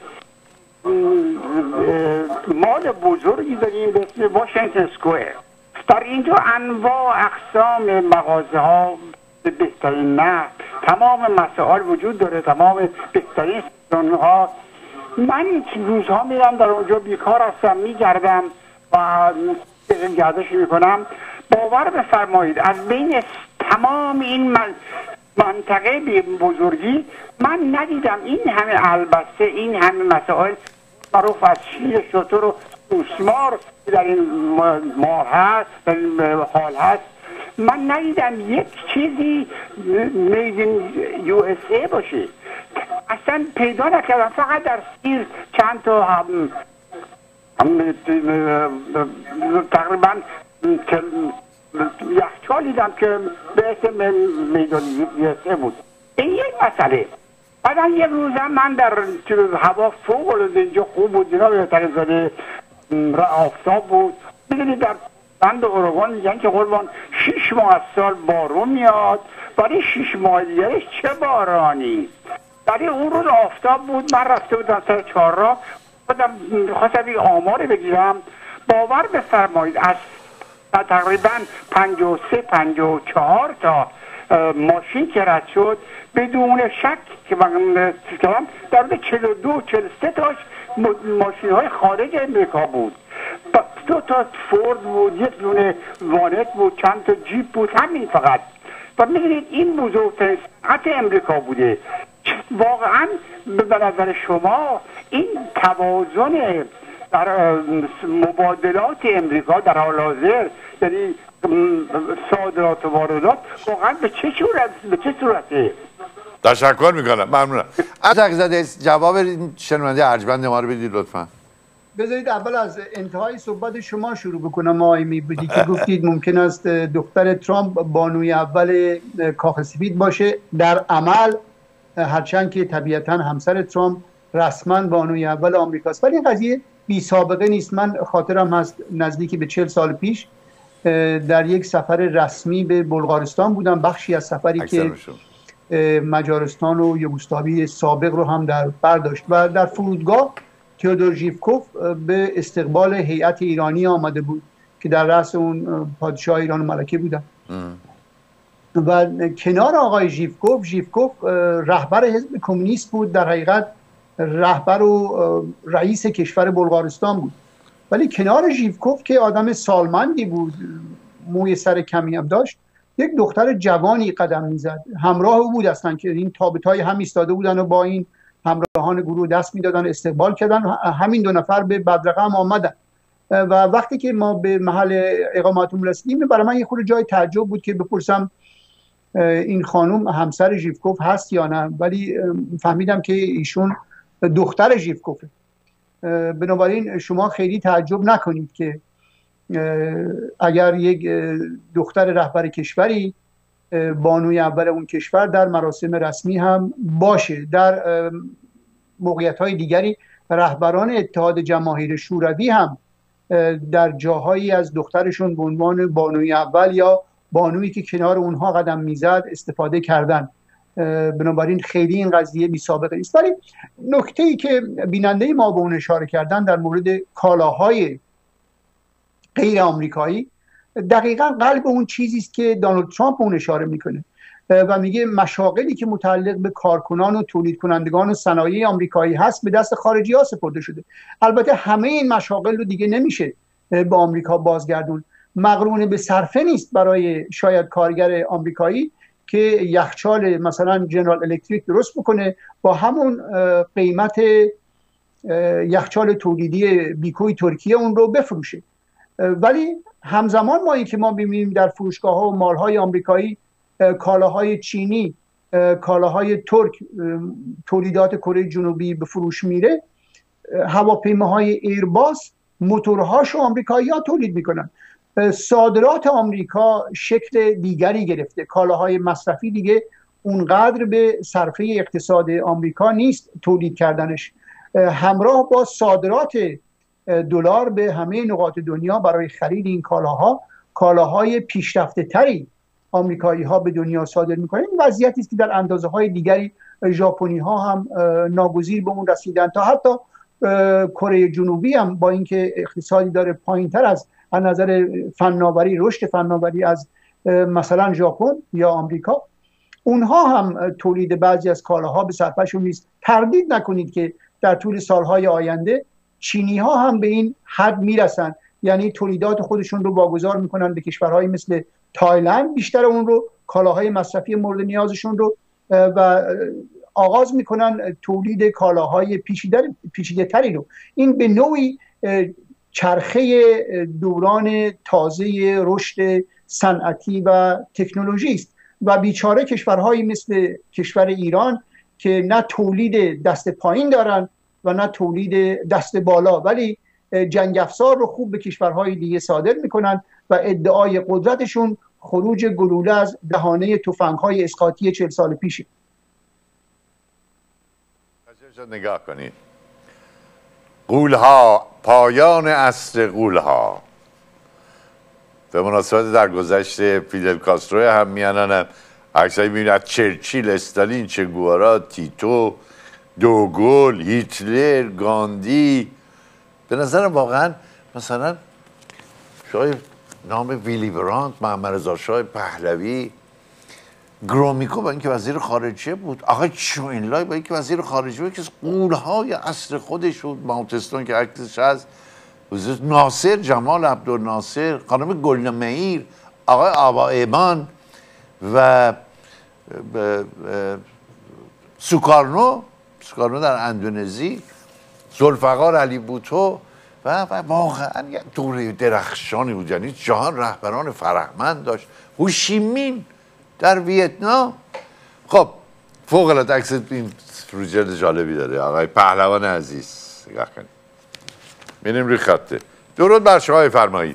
[SPEAKER 3] مال بزرگی داریم به اسم واشنگتن اسکوئر. در اینجا انواع اقسام مغازه ها به بهترین نه، تمام مسائل وجود داره، تمام بهترین سالن ها. من روزها میرم در اونجا، بیکار هستم، میگردم و گردش میکنم. باور بفرمایید از بین تمام این منطقه به بزرگی من ندیدم این همه البسته، این همه مسائل معروف از شیر شتر و گوشمار در این مار هست، در این حال هست. من ندیدم یک چیزی میدین یو اس ای باشه، اصلا پیدا نکردم. فقط در سیر چند تا هم, هم تقریبا یخچال دیدم که به اسم میدان یو اس ای بود. این یک مسئله. بعدا یک روزم من در هوا فوق العاده اینجا خوب بود، جناب تقی‌زاده، آفتاب بود. میدونید در بند اورگون میگن که قربان شش ماه از سال بارون میاد، ولی شش ماه دیگرش چه بارانی. ولی اون روز آفتاب بود. من رفته بودم سر چهار راه، خودم خواستم یک آمار بگیرم. باور بفرمایید از تقریبا پنجاه و سه پنجاه و چهار تا ماشین که رد شد بدون شک که من کردم در حدود چهل و دو چهل و سه تاش ماشین های خارج امریکا بود. دو تا فورد بود، یک دونه وانت بود، چند تا جیپ بود، همین فقط. و میدونید این بزرگترین صنعت امریکا بوده. واقعا به نظر شما این توازن در مبادلات امریکا در حال حاضر، یعنی صادرات و واردات، واقعا به چه صورت به چه صورته؟
[SPEAKER 1] تشکر میکنم، ممنونم. تقی‌زاده جواب شنونده ارجمند ما رو بدید لطفا.
[SPEAKER 2] بذارید اول از انتهای صحبت شما شروع بکنم. آقای میبودی که گفتید ممکن است دختر ترامپ بانوی اول کاخ سفید باشه. در عمل هرچند که طبیعتا همسر ترامپ رسما بانوی اول آمریکاست، ولی این قضیه بی سابقه نیست. من خاطرم هست نزدیکی به چهل سال پیش در یک سفر رسمی به بلغارستان بودم، بخشی از سفری که مجارستان و یوگسلاوی سابق رو هم در برداشت و در فرودگاه تئودور ژیوکوف به استقبال هیئت ایرانی آمده بود که در رأس اون پادشاه ایران و ملکه بودن. و کنار آقای ژیوکوف، ژیوکوف رهبر حزب کمونیست بود، در حقیقت رهبر و رئیس کشور بلغارستان بود. ولی کنار ژیوکوف که آدم سالمندی بود، موی سر کمی هم داشت، یک دختر جوانی قدم میزد. همراه او بود اصلا که این تابوتای هم ایستاده بودن و با این همراهان گروه دست میدادن، استقبال کردن. همین دو نفر به بدرقه هم آمدن. و وقتی که ما به محل اقامتمون رسیدیم، برای من یه خورده جای تعجب بود که بپرسم این خانم همسر ژیوکوف هست یا نه، ولی فهمیدم که ایشون دختر ژیوکوفه. بنابراین شما خیلی تعجب نکنید که اگر یک دختر رهبر کشوری بانوی اول اون کشور در مراسم رسمی هم باشه. در موقعیت‌های دیگری رهبران اتحاد جماهیر شوروی هم در جاهایی از دخترشون به عنوان بانوی اول یا بانویی که کنار اونها قدم میزد استفاده کردن. بنابراین خیلی این قضیه بی سابقه نیست. ولی نکته‌ای که بیننده ما به اون اشاره کردن در مورد کالاهای غیر آمریکایی، دقیقاً قلب اون چیزی است که دونالد ترامپ اون اشاره میکنه و میگه مشاغلی که متعلق به کارکنان و تولید کنندگان و صنایع آمریکایی هست به دست خارجی ها سپرده شده. البته همه این مشاغل رو دیگه نمیشه به آمریکا بازگردون. مقرون به صرفه نیست برای شاید کارگر آمریکایی که یخچال مثلا جنرال الکتریک درست بکنه با همون قیمت یخچال تولیدی بیکوی ترکیه اون رو بفروشه. ولی همزمان ما این که ما ببینیم در فروشگاه ها و مال های آمریکایی کالاهای چینی، کالاهای ترک، تولیدات کره جنوبی به فروش میره، هواپیماهای ایرباس موتورهاشو آمریکایی‌ها تولید میکنن. صادرات آمریکا شکل دیگری گرفته، کالاهای مصرفی دیگه اونقدر به صرفه اقتصاد آمریکا نیست تولید کردنش. همراه با صادرات دلار به همه نقاط دنیا برای خرید این کالاها، کالاهای پیشرفته تری آمریکایی ها به دنیا صادر میکنن. این وضعیتی است که در اندازه های دیگری ژاپنی ها هم ناگزیر به اون رسیدن، تا حتی کره جنوبی هم با اینکه اقتصادی داره پایینتر از از نظر فناوری، رشد فناوری از مثلا ژاپن یا آمریکا، اونها هم تولید بعضی از کالاها به صرفه‌شون نیست. تردید نکنید که در طول سالهای آینده چینی ها هم به این حد میرسن، یعنی تولیدات خودشون رو واگذار میکنن به کشورهای مثل تایلند، بیشتر اون رو کالاهای مصرفی مورد نیازشون رو و آغاز میکنن تولید کالاهای پیچیده پیچیده تری رو. این به نوعی چرخه دوران تازه رشد صنعتی و تکنولوژی است و بیچاره کشورهایی مثل کشور ایران که نه تولید دست پایین دارن و نه تولید دست بالا، ولی جنگ افزار رو خوب به کشورهای دیگه صادر میکنن و ادعای قدرتشون خروج گلوله از دهانه تفنگ‌های اسقاطی چهل سال پیشه.
[SPEAKER 1] نگاه کنید، غول‌ها، پایان عصر غول‌ها. به مناسبت در گذشته فیدل کاسترو هم میانن عکسایی میبینید از چرچیل، استالین، چه گوارا، تیتو، دوگل، هیتلر، گاندی. به نظر واقعا مثلا شاید نام ویلی برانت، محمد رضا شاه پهلوی، گرومیکو با اینکه وزیر خارجه بود، آقای چوینلای با اینکه وزیر خارجه بود، که غول‌های عصر خودش بود، ماوتستون که عکسش هست، ناصر، جمال عبدالناصر، خانم گلنمهیر، آقای آبا ایمان و سوکارنو سوکارنو در اندونزی، ذوالفقار علی بوتو و واقعا یک دوره درخشانی بود. یعنی جهان رهبران فرهمند داشت. هوشیمین در ویتنام. خب فوق العاده عکس این رویکرد جالبی داره آقای پهلوان عزیز. نگاه کنید، می‌بینیم روی خطه. درود بر شما، بفرمایید.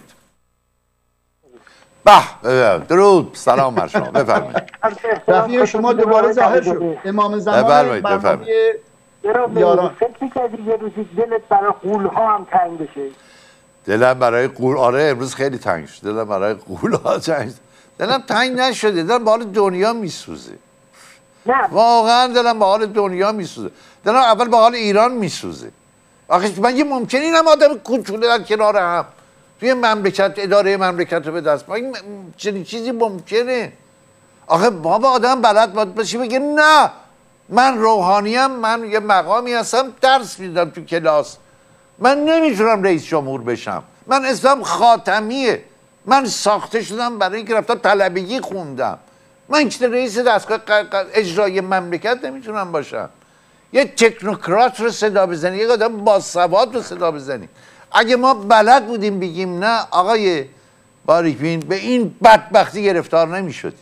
[SPEAKER 1] به درود، سلام بر شما، بفرمایید.
[SPEAKER 2] رفیق شما دوباره ظاهر شد، امام زمان برنامه
[SPEAKER 3] یاران. فکر می‌کردی یه روزی دلت برای غول‌ها هم تنگ بشه؟
[SPEAKER 1] دلم برای غول، آره امروز خیلی تنگ شد. دلم برای غول‌ها تنگ شد. دلم تنگ نشده، دلم به حال دنیا میسوزه.
[SPEAKER 3] نه
[SPEAKER 1] واقعا دلم به حال دنیا میسوزه. دلم اول به حال ایران میسوزه. آخه من یه ممکنه اینم آدم کوچوله در کنار هم توی مملکت، اداره مملکت رو به دست با این چنین چیزی ممکنه؟ آخه بابا آدم بلد باید بشه بگه نه من روحانیم، من یه مقامی هستم، درس میدم تو کلاس، من نمیتونم رئیس جمهور بشم، من اسمم خاتمیه، من ساخته شدم برای اینکه رفتم طلبگی خوندم، من که رئیس دستگاه اجرایی مملکت نمیتونم باشم. یه تکنوکرات رو صدا بزنی، یه آدم باسواد رو صدا بزنی. اگه ما بلد بودیم بگیم نه آقای باریکبین، به این بدبختی گرفتار نمیشدیم.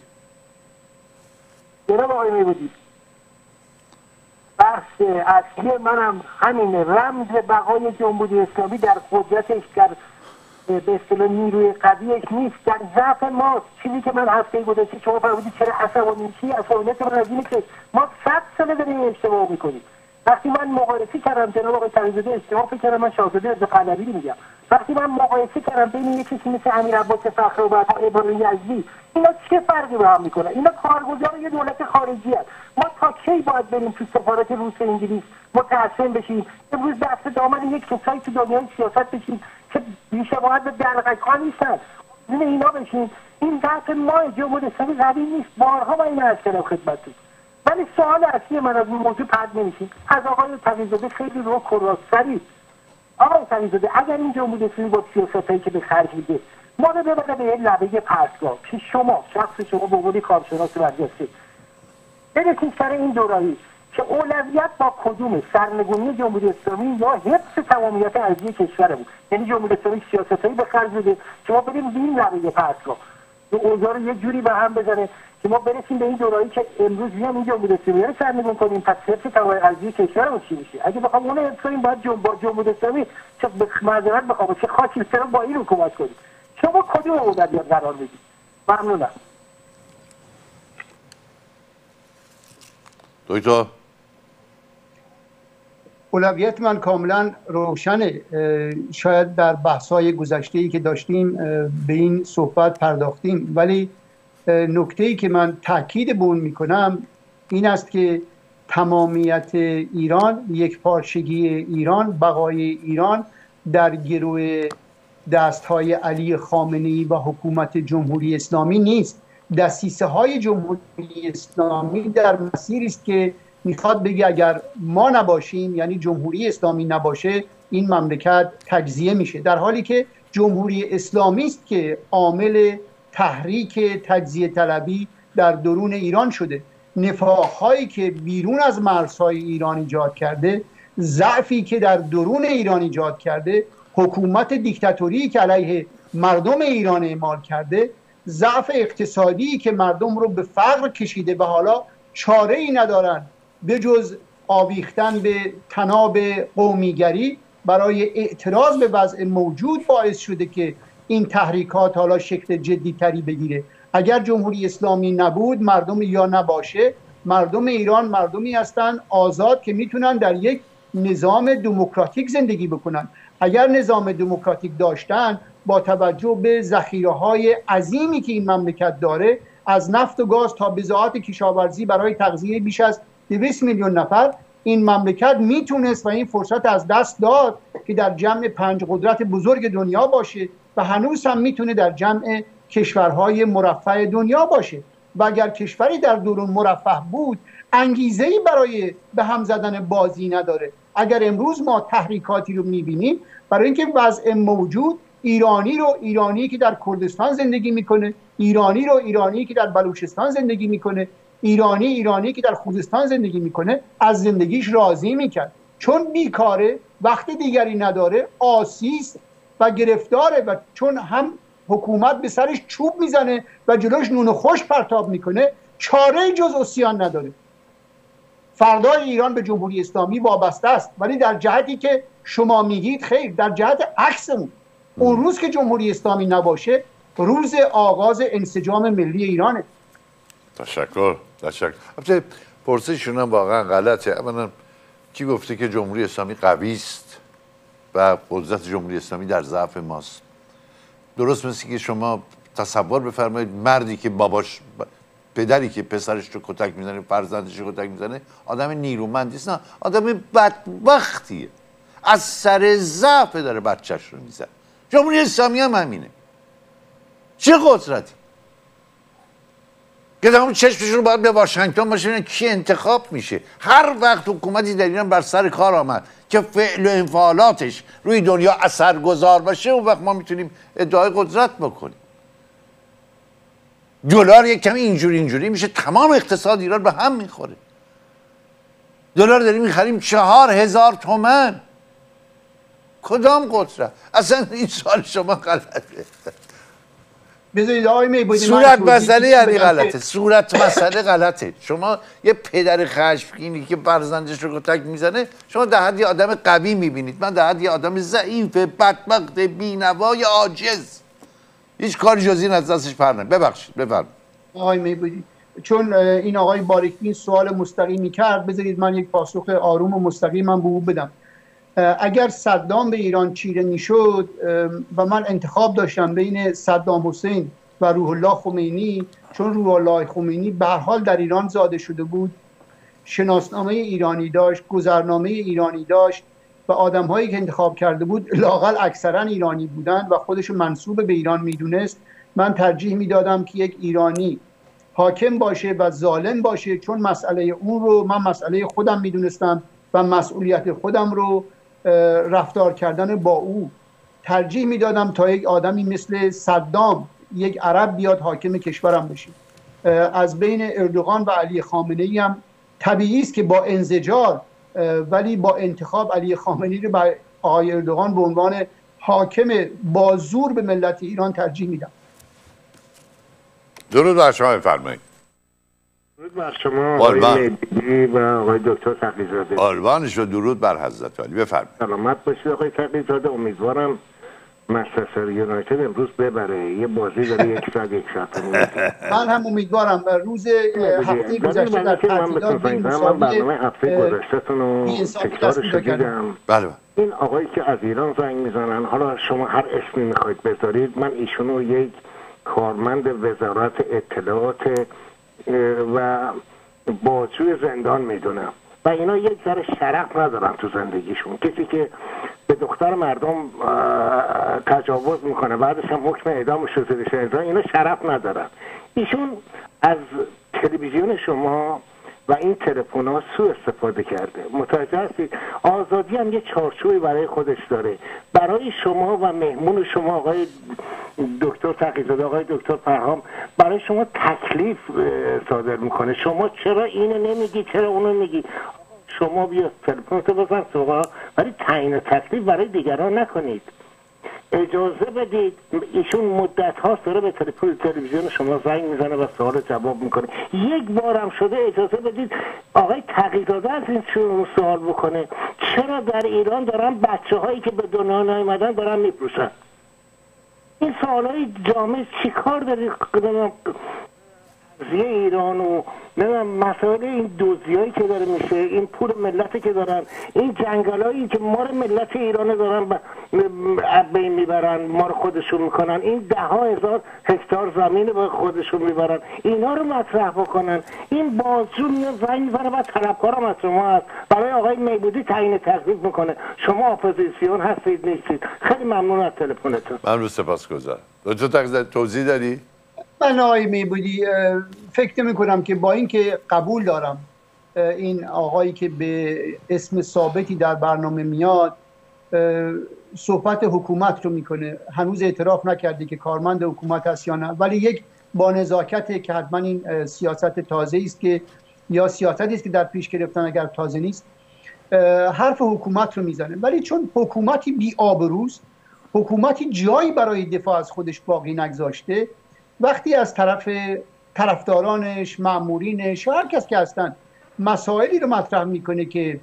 [SPEAKER 3] جناب آقای میبودی بحث اصلی منم همین رمز بقای جمهوری اسلامی در قدرتش، در به اصطلاح نیروی قویش نیست، در ضعف ماست. چیزی که من هفته گذشته شما فرمودید چرا عصبانی میشی، عصبانیت من از اینه که ما صد ساله داریم اشتباه میکنیم. وقتی من مقایسه کردم جناب آقای تقی‌زاده، اشتباه فکر کردم من شاهزاده رضا پهلوی رو میگم، وقتی من مقایسه کردم بین یک کسی مثل امیر عباس فخر و بعد ابراهیم یزدی، اینا چه فرقی با هم میکنن؟ اینا کارگزار یه دولت خارجی هست. ما تا کی باید بریم تو سفارت روس و انگلیس متعصب بشیم؟ امروز دست دامن یک کسایی تو دنیای سیاست بشیم که بی‌شباهت به دلقک‌ها نیستن، این اینا بشیم. این ضعف ما جمهوری اسلامی قوی نیست. بارها من اینو عرض کردم خدمتتون. ولی سوال اصلی من از این موضوع پرد نمیشیم. از آقای تقی‌زاده خیلی رو کراستری. آقای تقی‌زاده اگر این جمهوری اسلامی با سیاستایی که به خرج میده
[SPEAKER 4] ما رو ببره به یه لبه پرتگاه که شما شخص شما به عنوان کارشناس برجسته برسید سر این دورایی که اولویت با کدوم سرنگونی جمهوری اسلامی یا حفظ تمامیت ارضی کشورمون، یعنی جمهوری اسلامی سیاستایی به خرج بده که ما بریم به این لبه پرتگاه و اوضاع رو یه جوری به هم بزنه که ما برسیم به این دورایی که امروز بیام این جمهوری اسلامی رو سرنگون کنیم، پس حفظ تمامیت ارضی کشورمون چی میشه؟ اگه بخوام اون رو حفظ کنیم باید با جمهوری اسلامی چه معذرت بخوام چه خاصی سر با این حکومت کنیم. شما کدوم اولویت قرار بدید؟ ممنونم.
[SPEAKER 1] دکتر
[SPEAKER 2] اولویت من کاملا روشنه. شاید در بحث‌های گذشته‌ای که داشتیم به این صحبت پرداختیم، ولی نکته‌ای که من تاکید به اون میکنم این است که تمامیت ایران، یکپارچگی ایران، بقای ایران در گروه دست‌های علی خامنه‌ای و حکومت جمهوری اسلامی نیست. دسیسه های جمهوری اسلامی در مسیری است که میخواد بگه اگر ما نباشیم، یعنی جمهوری اسلامی نباشه، این مملکت تجزیه میشه، در حالی که جمهوری اسلامی است که عامل تحریک تجزیه طلبی در درون ایران شده. نفاق‌هایی که بیرون از مرزهای ایران ایجاد کرده، ضعفی که در درون ایران ایجاد کرده، حکومت دیکتاتوری که علیه مردم ایران اعمال کرده، ضعف اقتصادی که مردم رو به فقر کشیده و حالا چاره ای ندارن به جز آویختن به تناب قومیگری برای اعتراض به وضع موجود، باعث شده که این تحریکات حالا شکل جدی تری بگیره. اگر جمهوری اسلامی نبود، مردم یا نباشه، مردم ایران مردمی هستن آزاد که میتونن در یک نظام دموکراتیک زندگی بکنن. اگر نظام دموکراتیک داشتن، با توجه به ذخیره‌های عظیمی که این مملکت داره، از نفت و گاز تا بضاعت کشاورزی برای تغذیه بیش از دویست میلیون نفر، این مملکت میتونست و این فرصت از دست داد که در جمع پنج قدرت بزرگ دنیا باشه و هنوز هم میتونه در جمع کشورهای مرفه دنیا باشه. و اگر کشوری در درون مرفه بود، انگیزه‌ای برای به هم زدن بازی نداره. اگر امروز ما تحریکاتی رو میبینیم برای اینکه وضع موجود، ایرانی رو ایرانی که در کردستان زندگی میکنه، ایرانی رو ایرانی که در بلوچستان زندگی میکنه، ایرانی ایرانی که در خوزستان زندگی میکنه، از زندگیش راضی میکرد. چون بیکاره، وقت دیگری نداره، آسیست و گرفتاره و چون هم حکومت به سرش چوب میزنه و جلوش نون خوش پرتاب میکنه، چاره جز عصیان نداره. فردای ایران به جمهوری اسلامی وابسته است، ولی در جهتی که شما میگید خیر، در جهت عکس اون اون روز که جمهوری اسلامی نباشه، روز آغاز انسجام ملی ایرانه.
[SPEAKER 1] تشکر تشکر. البته پرسششون هم واقعا غلطه. اولا کی گفته که جمهوری اسلامی قوی است و قدرت جمهوری اسلامی در ضعف ماست؟ درست مثل که شما تصور بفرمایید مردی که باباش، پدری که پسرش رو کتک میزنه، فرزندش رو کتک میزنه، آدم نیرومندی است؟ نه، آدم بدبختیه، از سر ضعف داره بچه‌ش رو میزنه. جمهوری اسلامی هم همینه. چه قدرتی که تمام چشمشون باید به واشنگتن باشه کی انتخاب میشه. هر وقت حکومتی در ایران بر سر کار آمد که فعل و انفعالاتش روی دنیا اثرگذار باشه، اون وقت ما میتونیم ادعای قدرت بکنیم. دلار یک کمی اینجوری اینجوری میشه، تمام اقتصاد ایران به هم میخوره. دلار داریم میخریم چهار هزار تومن. کدام قدرت؟ اصلا این سوال شما غلطه.
[SPEAKER 2] بذارید آقای میبودی
[SPEAKER 1] صورت مسئله یعنی غلطه. صورت مسئله غلطه. شما یه پدر خشمگینی که فرزندش رو کتک میزنه، شما در حد یه آدم قوی میبینید. من در حد یه آدم ضعیف، بدبخت، بی‌نوای، عاجز، هیچ کاری جزی از دستش پر نمیاد. ببخشید بفرمایید.
[SPEAKER 2] آقای میبودی، چون این آقای باریکبین سوال مستقیمی کرد، بذارید من یک پاسخ آروم و مستقیم من به او بدم. اگر صدام به ایران چیره میشد و من انتخاب داشتم بین صدام حسین و روح الله خمینی، چون روح الله خمینی به هر حال در ایران زاده شده بود، شناسنامه ایرانی داشت، گذرنامه ایرانی داشت و آدم‌هایی که انتخاب کرده بود لااقل اکثرا ایرانی بودند و خودش منسوب به ایران میدونست، من ترجیح میدادم که یک ایرانی حاکم باشه و ظالم باشه، چون مسئله اون رو من مسئله خودم میدونستم و مسئولیت خودم رو رفتار کردن با او ترجیح میدادم تا یک آدمی مثل صدام، یک عرب بیاد حاکم کشورم بشه. از بین اردوغان و علی خامنه ای هم طبیعی است که با انزجار ولی با انتخاب علی خامنه ای رو به آقای اردوغان به عنوان حاکم با زور به ملت ایران ترجیح میدم.
[SPEAKER 1] درود بر شما، بفرمایید.
[SPEAKER 4] درود بر شما آقای مهدی و آقای دکتر تقی‌زاده.
[SPEAKER 1] قربانش و درود بر حضرت علی، بفرمایید.
[SPEAKER 4] سلامت باشید آقای تقی‌زاده. امیدوارم منچستر یونایتد امروز ببره. یه بازی داره یک ساعت یک ساعت.
[SPEAKER 2] من هم امیدوارم روز هفته گذشته در تعطیلات به
[SPEAKER 4] من برنامه هفته گذشته‌تون رو تکرارش دیدم.
[SPEAKER 1] بله.
[SPEAKER 4] این آقایی که از ایران زنگ میزنن، حالا شما هر اسمی میخواید بذارید، من ایشونو یک کارمند وزارت اطلاعات و بازجوی زندان میدونم و اینا یک ذره شرف ندارن تو زندگیشون. کسی که به دختر مردم تجاوز میکنه بعدش هم حکم اعدامش رو زیرش اجرا، اینا شرف ندارن. ایشون از تلویزیون شما و این تلفن ها سوء استفاده کرده. متوجه هستید؟ آزادی هم یه چارچوبی برای خودش داره. برای شما و مهمون شما آقای دکتر تقی‌زاده، آقای دکتر پرهام، برای شما تکلیف صادر میکنه. شما چرا اینو نمیگی، چرا اونو میگی؟ شما بیا تلفنتو بزن صبح، ولی تعیین تکلیف برای دیگران نکنید. اجازه بدید. ایشون مدت هاست داره به تلفن تلویزیون شما زنگ میزنه و سوال جواب میکنه. یک بارم شده اجازه بدید آقای تقی‌زاده از این سوال بکنه. چرا در ایران دارن بچه هایی که به دنیا نیامدن دارن میپروشن؟ این سوال های جامعه چی کار دارید؟ قضیه ایران و مسائل این دوزیایی که داره میشه، این پول ملتی که دارن، این جنگلایی که ما رو ملت ایران دارن به این میبرن، ما رو خودشون میکنن، این ده ها هزار هکتار زمین رو به خودشون میبرن، اینا رو مطرح بکنن. این بازجو میاد زنگ میزنه و طلبکارم از شما هست، برای آقای میبودی تعیین تکلیف میکنه. شما اپوزیسیون هستید نیستید؟ خیلی ممنون از تلفنتون.
[SPEAKER 1] من رو سپاسگزارم. دکتر تقی‌زاده توضیح داری؟
[SPEAKER 2] من آقای میبودی فکر میکنم که با اینکه قبول دارم این آقایی که به اسم ثابتی در برنامه میاد صحبت حکومت رو میکنه، هنوز اعتراف نکرده که کارمند حکومت هست یا نه، ولی یک با نزاکته که حتما این سیاست تازه است که یا سیاستی است که در پیش گرفتن اگر تازه نیست، حرف حکومت رو میزنه. ولی چون حکومتی بی آبروست، حکومتی جایی برای دفاع از خودش باقی نگذاشته، وقتی از طرف طرفدارانش، مامورینش، هر کس که هستن مسائلی رو مطرح میکنه که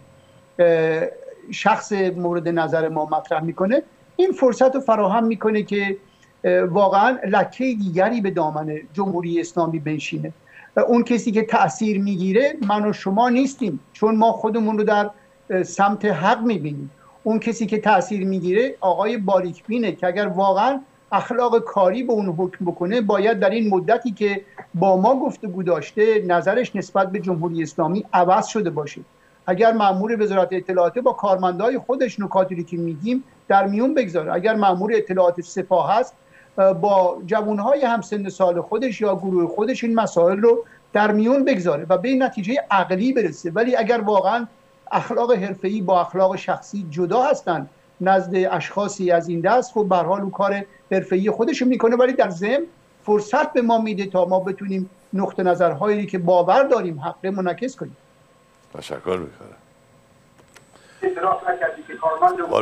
[SPEAKER 2] شخص مورد نظر ما مطرح میکنه، این فرصت رو فراهم میکنه که واقعا لکه دیگری به دامن جمهوری اسلامی بنشینه. اون کسی که تأثیر میگیره من و شما نیستیم، چون ما خودمون رو در سمت حق میبینیم. اون کسی که تأثیر میگیره آقای باریکبینه که اگر واقعا اخلاق کاری به اون حکم بکنه، باید در این مدتی که با ما گفتگو داشته نظرش نسبت به جمهوری اسلامی عوض شده باشه. اگر مأمور وزارت اطلاعات با کارمندای خودش نکاتی که میگیم در میون بگذاره، اگر مأمور اطلاعات سپاه هست با جوانهای همسن سال خودش یا گروه خودش این مسائل رو در میون بگذاره و به نتیجه عقلی برسه. ولی اگر واقعا اخلاق حرفه‌ای با اخلاق شخصی جدا هستن نزد اشخاصی از این دست، خب به هر حال اون کار حرفه‌ای خودش میکنه، ولی در ضمن فرصت به ما میده تا ما بتونیم نقطه نظرهایی که باور داریم حق منعکس کنیم.
[SPEAKER 1] تشکر میکنم.
[SPEAKER 3] اعتراف نکردی که کارمند
[SPEAKER 1] بود.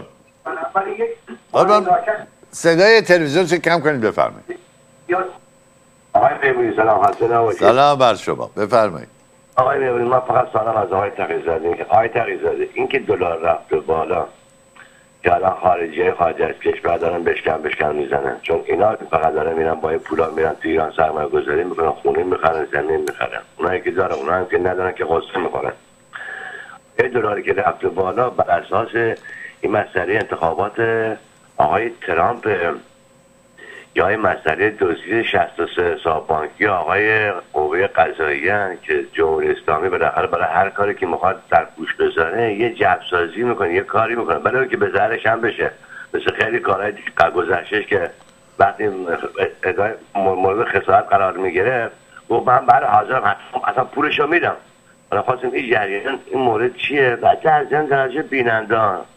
[SPEAKER 1] صدای تلویزیون چه کم کنید بفرمایید.
[SPEAKER 5] آقای میبونی سلام حسن نباشید.
[SPEAKER 1] سلام بر شما بفرمایید.
[SPEAKER 5] آقای میبونی من فقط سلام از آقای تقی‌زاده که آقای تقی‌زاده این که دلار رفت بالا که الان خارجی خارج از کشور دارن بشکن بشکن میزنن، چون اینا فقط دارن میرن با این پولا میرن تو ایران سرمایه گذاری میکنن، خونه میخرن، زمین میخرن. اونایی که دارن اونایی که ندارن که قصه میکنن. این دلاری که رفت بالا بر اساس این مسئله انتخابات آقای ترامپ یا این مسئله دزدی شصت و سه حساب بانکی آقای قوه قضاییه که جمهوری اسلامی بالاخره برای هر کاری که میخواد در پوش بذاره یه جعب سازی میکنه، یه کاری میکنه برای که به ضررش هم بشه. مثل خیلی کارهای گذشتهش که وقتی مورد خسارت قرار میگیره و من برای حاضرم اصلا پولشو میدم. حالا خواستیم این جریان این مورد چیه؟ بچه از این درجه بینندان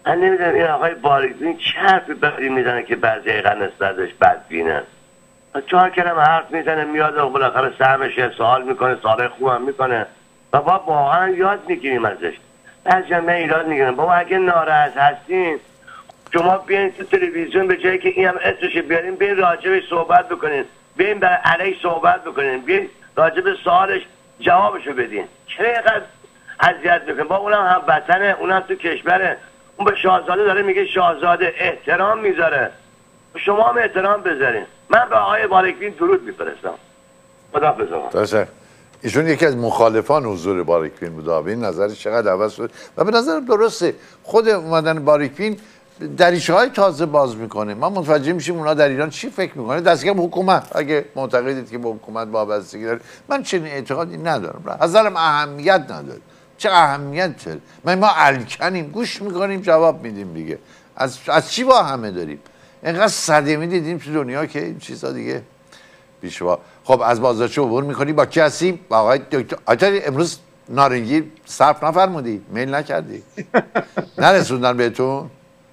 [SPEAKER 5] من نمیدونم این آقای باریکبین چه حرفی بدی میزنه که بعضی ایقا نسبتش بدبینن. چهار کلمه حرف میزنه میاد و بالاخره سهمش سوال میکنه، سوال خوبم میکنه و با واقعا یاد میگیریم ازش. از جمعه ایراد میگیرم بابا اگه ناراحت هستین شما بیاین تو تلویزیون به جایی که این هم اسمش بیارین بیاین راجبش صحبت بکنین، بیاین برای علیه صحبت بکنین، بیاین راجب سوالش جوابشو بدین. چرا اینقدر اذیت میکنین؟ با اونم هم وطنه، اونم تو کشوره، اون به شاهزاده داره میگه شاهزاده، احترام میذاره، شما هم احترام بذارین. من به آقای باریکبین درود میفرستم. خداحافظ آقا.
[SPEAKER 1] درسته. ایشون یکی از مخالفان حضور باریکبین بود. این نظرش چقدر عوض شد و به نظرم درسته. خود اومدن باریکبین دریچه های تازه باز میکنه. ما متوجه میشیم اونا در ایران چی فکر میکنه. دست کم حکومت، اگه معتقدید که به حکومت وابستگی داره، من چنین اعتقادی ندارم. نظرم اهمیت نداره. چه اهمیت داره؟ من ما الکنیم، گوش میکنیم، جواب میدیم دیگه. از از چی با همه داریم؟ اینقدر صدمه دیدیم تو دنیا که این چیزا دیگه بیشوا. خب از بازداشت عبور میکنی، با کی هستیم؟ با آقای دکتر. آقا امروز نارنگی صرف نفرمودی؟ میل نکردی؟ نرسوندن بهتون؟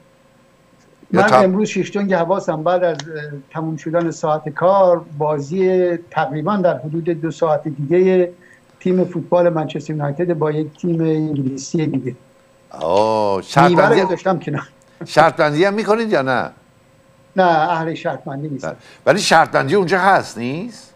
[SPEAKER 2] من تا... امروز شیشتونگ حواسم بعد از تموم شدن ساعت کار بازی تقریبا در حدود دو ساعت دیگه تیم فوتبال منچستر یونایتد با یک تیم انگلیسی دیگه.
[SPEAKER 1] آه شرط بندی
[SPEAKER 2] داشتم کنار.
[SPEAKER 1] شرط بندی هم میکنید یا نه؟
[SPEAKER 2] نه اهل شرط بندی نیست.
[SPEAKER 1] ولی شرط بندی اونجا هست نیست؟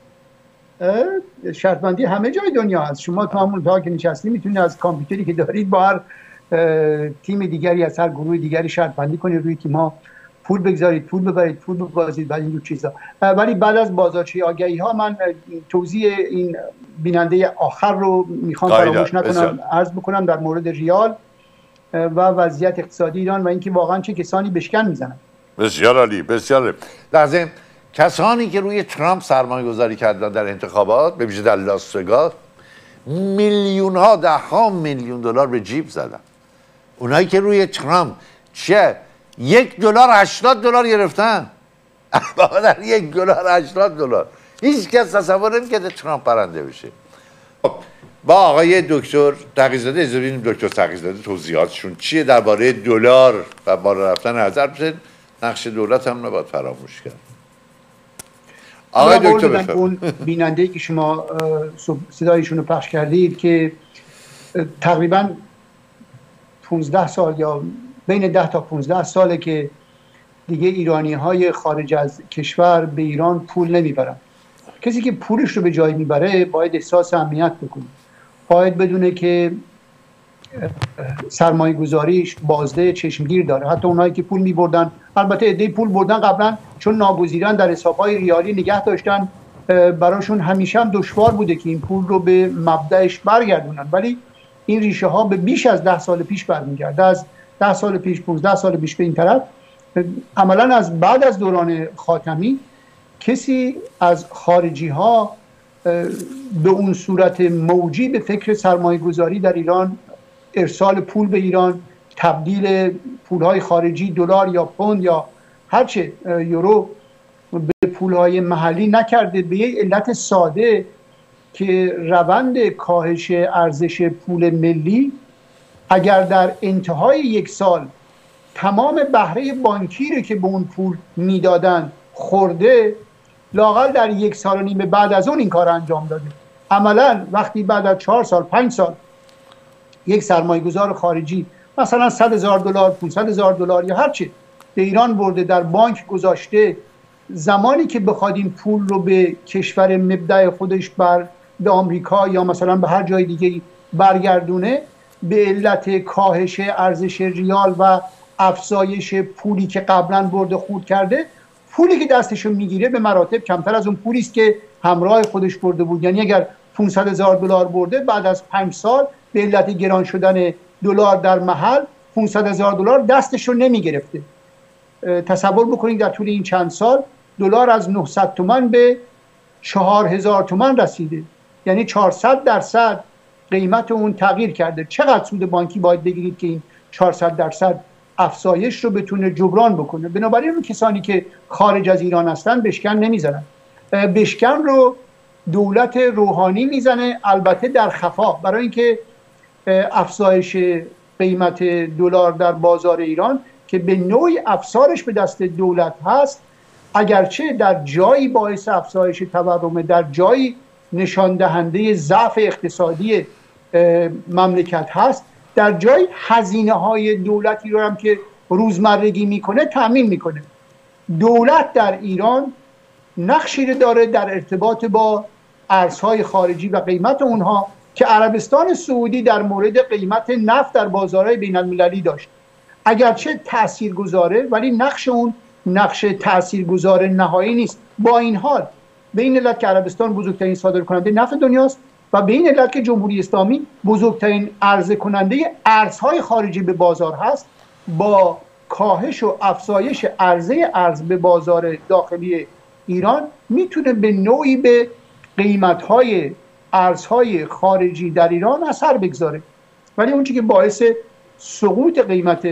[SPEAKER 2] شرط بندی همه جای دنیا هست. شما تو همون تا که نشستی میتونید از کامپیوتری که دارید با هر تیم دیگری از هر گروه دیگری شرط بندی کنید، روی تیم‌ها پول بگذارید، پول ببرید، پول ببازید و این چیزا. ولی بعد از بازداشتی آگهی ها من توضیح این بیننده آخر رو میخوام فراموش نکنم عرض بکنم در مورد ریال و وضعیت اقتصادی ایران و اینکه واقعا چه کسانی بشکن میزنن.
[SPEAKER 1] بسیار عالی، بسیار عالی. در ضمن کسانی که روی ترامپ سرمایه گذاری کردن در انتخابات، به ویژه در لاس وگاس، میلیون ها، ده ها میلیون دلار به جیب زدن. اونایی که روی ترامپ چه یک دلار هشتاد دلار گرفتن، در یک دلار هشتاد دلار، هیچ کس تصور نمی‌کرد ترامپ برنده بشه. با آقای دکتر تقی‌زاده اجازه بدید دکتر تقی‌زاده توضیحاتشون چیه درباره دلار و بالا رفتن ارز. نقش دولت هم نباید فراموش کرد.
[SPEAKER 2] آقای دکتر بفرمایید. اون بیننده‌ای که شما صدایشون رو پخش کردید که تقریباً پانزده سال یا بین ده تا پانزده ساله که دیگه ایرانی های خارج از کشور به ایران پول نمیبرن. کسی که پولش رو به جای میبره باید احساس امنیت بکنه، باید بدونه که سرمایه گذاریش بازده چشمگیر داره. حتی اونایی که پول میبردن، البته عده پول بردن قبلا چون ناگزیرن در حسابهای ریالی نگه داشتن، براشون همیشه هم دشوار بوده که این پول رو به مبدأش برگردونن، ولی این ریشه ها به بیش از ده سال پیش برمیگرده. از ده سال پیش، پانزده سال پیش به این طرف، عملا از بعد از دوران خاتمی کسی از خارجی ها به اون صورت موجی به فکر سرمایه گذاری در ایران، ارسال پول به ایران، تبدیل پولهای خارجی دلار یا پوند یا هرچه یورو به پولهای محلی نکرده، به یک علت ساده که روند کاهش ارزش پول ملی اگر در انتهای یک سال تمام بهره بانکی رو که به اون پول میدادن خورده، لااقل در یک سال و نیم بعد از اون این کار انجام داده. عملا وقتی بعد از چهار سال، پنج سال یک سرمایه گذار خارجی مثلا صد هزار دلار، پانصد هزار دلار یا هرچی به ایران برده، در بانک گذاشته، زمانی که بخواد این پول رو به کشور مبدأ خودش بر به آمریکا یا مثلا به هر جای دیگه برگردونه، به علت کاهش ارزش ریال و افزایش پولی که قبلا برده خورد کرده، پولی که دستشو میگیره به مراتب کمتر از اون پولی است که همراه خودش برده بود. یعنی اگر پانصد هزار دلار برده، بعد از پنج سال به علت گران شدن دلار در محل پانصد هزار دلار دستشو نمیگرفته. تصور بکنید در طول این چند سال دلار از نهصد تومان به چهار هزار تومان رسیده، یعنی چهارصد درصد قیمت اون تغییر کرده. چقدر سود بانکی باید بگیرید که این چهارصد درصد افزایش رو بتونه جبران بکنه؟ بنابراین اون کسانی که خارج از ایران هستن بشکن نمیزنن. بشکن رو دولت روحانی میزنه، البته در خفا، برای اینکه افزایش قیمت دلار در بازار ایران که به نوعی افسارش به دست دولت هست، اگرچه در جایی باعث افزایش تورم، در جایی نشان دهنده ضعف اقتصادی مملکت هست، در جایی هزینه های دولتی رو هم که روزمرگی میکنه تامین میکنه. دولت در ایران نقشی داره در ارتباط با ارزهای خارجی و قیمت اونها که عربستان سعودی در مورد قیمت نفت در بازارهای بین المللی داشت. اگرچه تاثیرگذاره ولی نقش اون نقش تاثیرگذار نهایی نیست. با این حال به این علت که عربستان بزرگترین صادرکننده نفت دنیاست و به این علت که جمهوری اسلامی بزرگترین عرضه کننده ارزهای خارجی به بازار هست، با کاهش و افزایش عرضه ارز به بازار داخلی ایران میتونه به نوعی به قیمت‌های ارزهای خارجی در ایران اثر بگذاره. ولی اون چیزی که باعث سقوط قیمت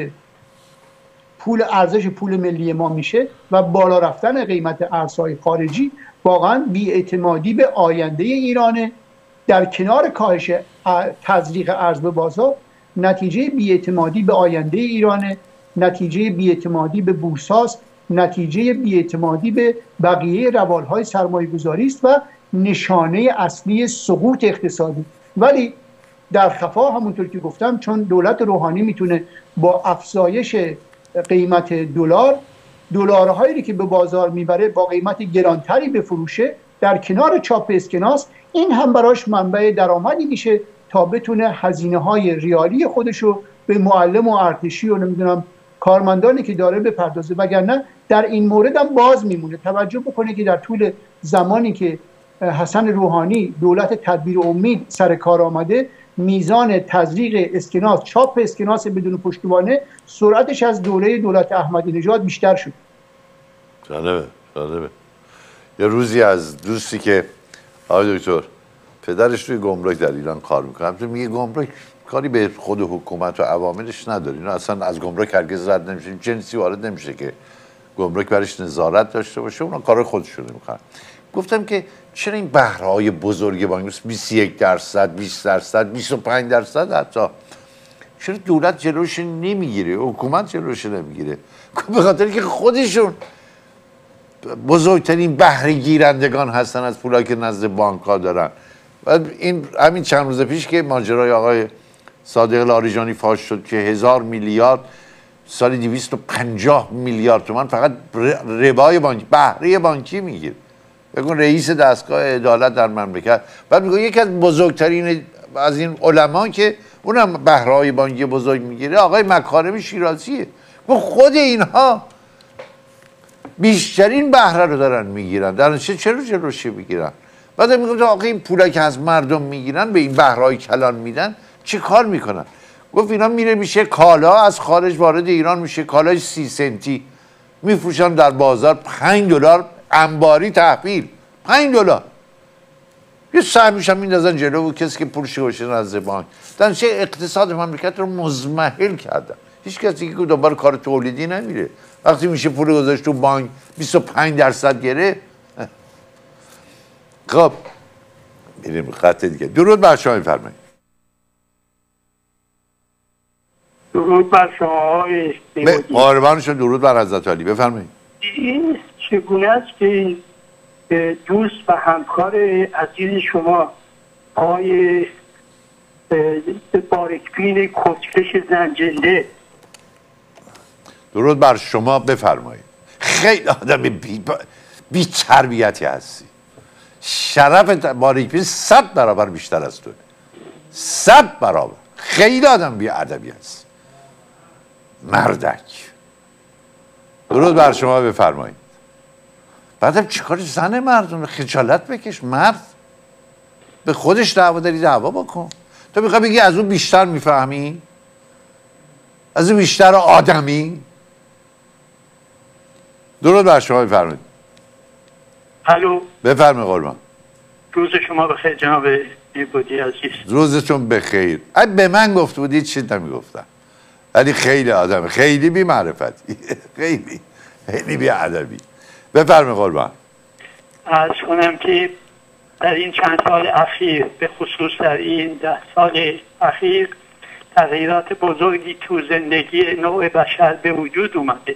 [SPEAKER 2] پول ارزش پول ملی ما میشه و بالا رفتن قیمت ارزهای خارجی واقعا بی‌اعتمادی به آینده ایرانه. در کنار کاهش تزریق ارز به بازار، نتیجه بی‌اعتمادی به آینده ایرانه، نتیجه بی‌اعتمادی به بورساست، نتیجه بی‌اعتمادی به بقیه روالهای سرمایه‌گذاری است و نشانه اصلی سقوط اقتصادی. ولی در خفا همونطور که گفتم، چون دولت روحانی میتونه با افزایش قیمت دلار دلارهایی که به بازار میبره با قیمت گرانتری بفروشه، در کنار چاپ اسکناس این هم براش منبع درآمدی میشه تا بتونه هزینه های ریالی خودشو به معلم و ارتشی و نمیدونم کارمندانی که داره بپردازه، وگرنه در این مورد هم باز میمونه. توجه بکنه که در طول زمانی که حسن روحانی دولت تدبیر امید سر کار آمده، میزان تزریق اسکناس، چاپ اسکناس بدون پشتوانه، سرعتش از دوره دولت احمدی نژاد بیشتر شد.
[SPEAKER 1] جالبه جالبه. یه روزی از دوستی که آقای دکتر پدرش توی گمرک در ایران کار میکنه، تو میگه گمرک کاری به خود حکومت و عواملش نداره، اینا اصلا از گمرک هرگز رد نمیشه، جنسی وارد نمیشه که گمرک برش نظارت داشته باشه، اونا کار خودشون میکنن. گفتم که چرا این بهرهای بزرگ بانک بیست و یک درصد، بیست درصد، بیست و پنج درصد حتی، چرا دولت جلوش نمیگیره، حکومت جلوش نمیگیره؟ به خاطر که خودشون بزرگترین بهره گیرندگان هستن از پولایی که نزد بانک ها دارن. و این همین چند روز پیش که ماجرای آقای صادق لاریجانی فاش شد که هزار میلیارد سال دویست و پنجاه میلیارد تومان فقط ربای بانکی، بهره بانکی میگیره. بگون رئیس دستگاه عدالت در مملکت، بعد میگه یکی از بزرگترین از این علما که اونم بهرهای بانکی بزرگ میگیره آقای مکارم شیرازیه. و خود اینها بیشترین بهره رو دارن میگیرن، در نتیجه چرا جلوش میگیرن؟ بعد میگم آقا این پولا که از مردم میگیرن به این بهرهای کلان میدن چه کار میکنن؟ گفت اینا میره میشه کالا از خارج وارد ایران میشه، کالای سی سنتی میفروشن در بازار پنج دلار انباری تحویل، پنج دلار یه سهمیش هم میندازن جلو و کسی که پولش باشه نزد بانک. در نتیجه اقتصاد مملکت رو مزمحل کردن. هیچ کسی که دوباره کار تولیدی نمیره. وقتی میشه پول گذاشت تو بانک بیست و پنج درصد گره. خب میریم خط دیگه. درود بر شما، میفرمایید.
[SPEAKER 6] درود بر شما آقای بیهودی.
[SPEAKER 1] قربانشون درود بر حضرت علی، بفرمایید.
[SPEAKER 6] این چگونه است که دوست و همکار عزیز شما آقای بارکبین کتکش زنجنده،
[SPEAKER 1] درود بر شما، بفرمایید. خیلی آدم بی, بی تربیتی هستی. شرف بارکبین صد برابر بیشتر از توه، صد برابر. خیلی آدم بی ادبی هست، مردک. درود بر شما، بفرمایید. بعدم چیکار زن مردم؟ خجالت بکش مرد، به خودش دعوا داری دعوا بکن. تو میخوای بگی از اون بیشتر میفهمی؟ از اون بیشتر آدمی؟ درود بر شما، بفرمایید.
[SPEAKER 6] الو،
[SPEAKER 1] بفرمایید قربان.
[SPEAKER 6] روز شما بخیر جناب بیهودی عزیز.
[SPEAKER 1] روزتون بخیر. اگه به من گفته بودی چی نمیگفتم، ولی خیلی آدم خیلی بی معرفتی خیلی خیلی بی ادبی. بفرمایید قربان.
[SPEAKER 6] عرض کنم که در این چند سال اخیر، به خصوص در این ده سال اخیر، تغییرات بزرگی تو زندگی نوع بشر به وجود اومده.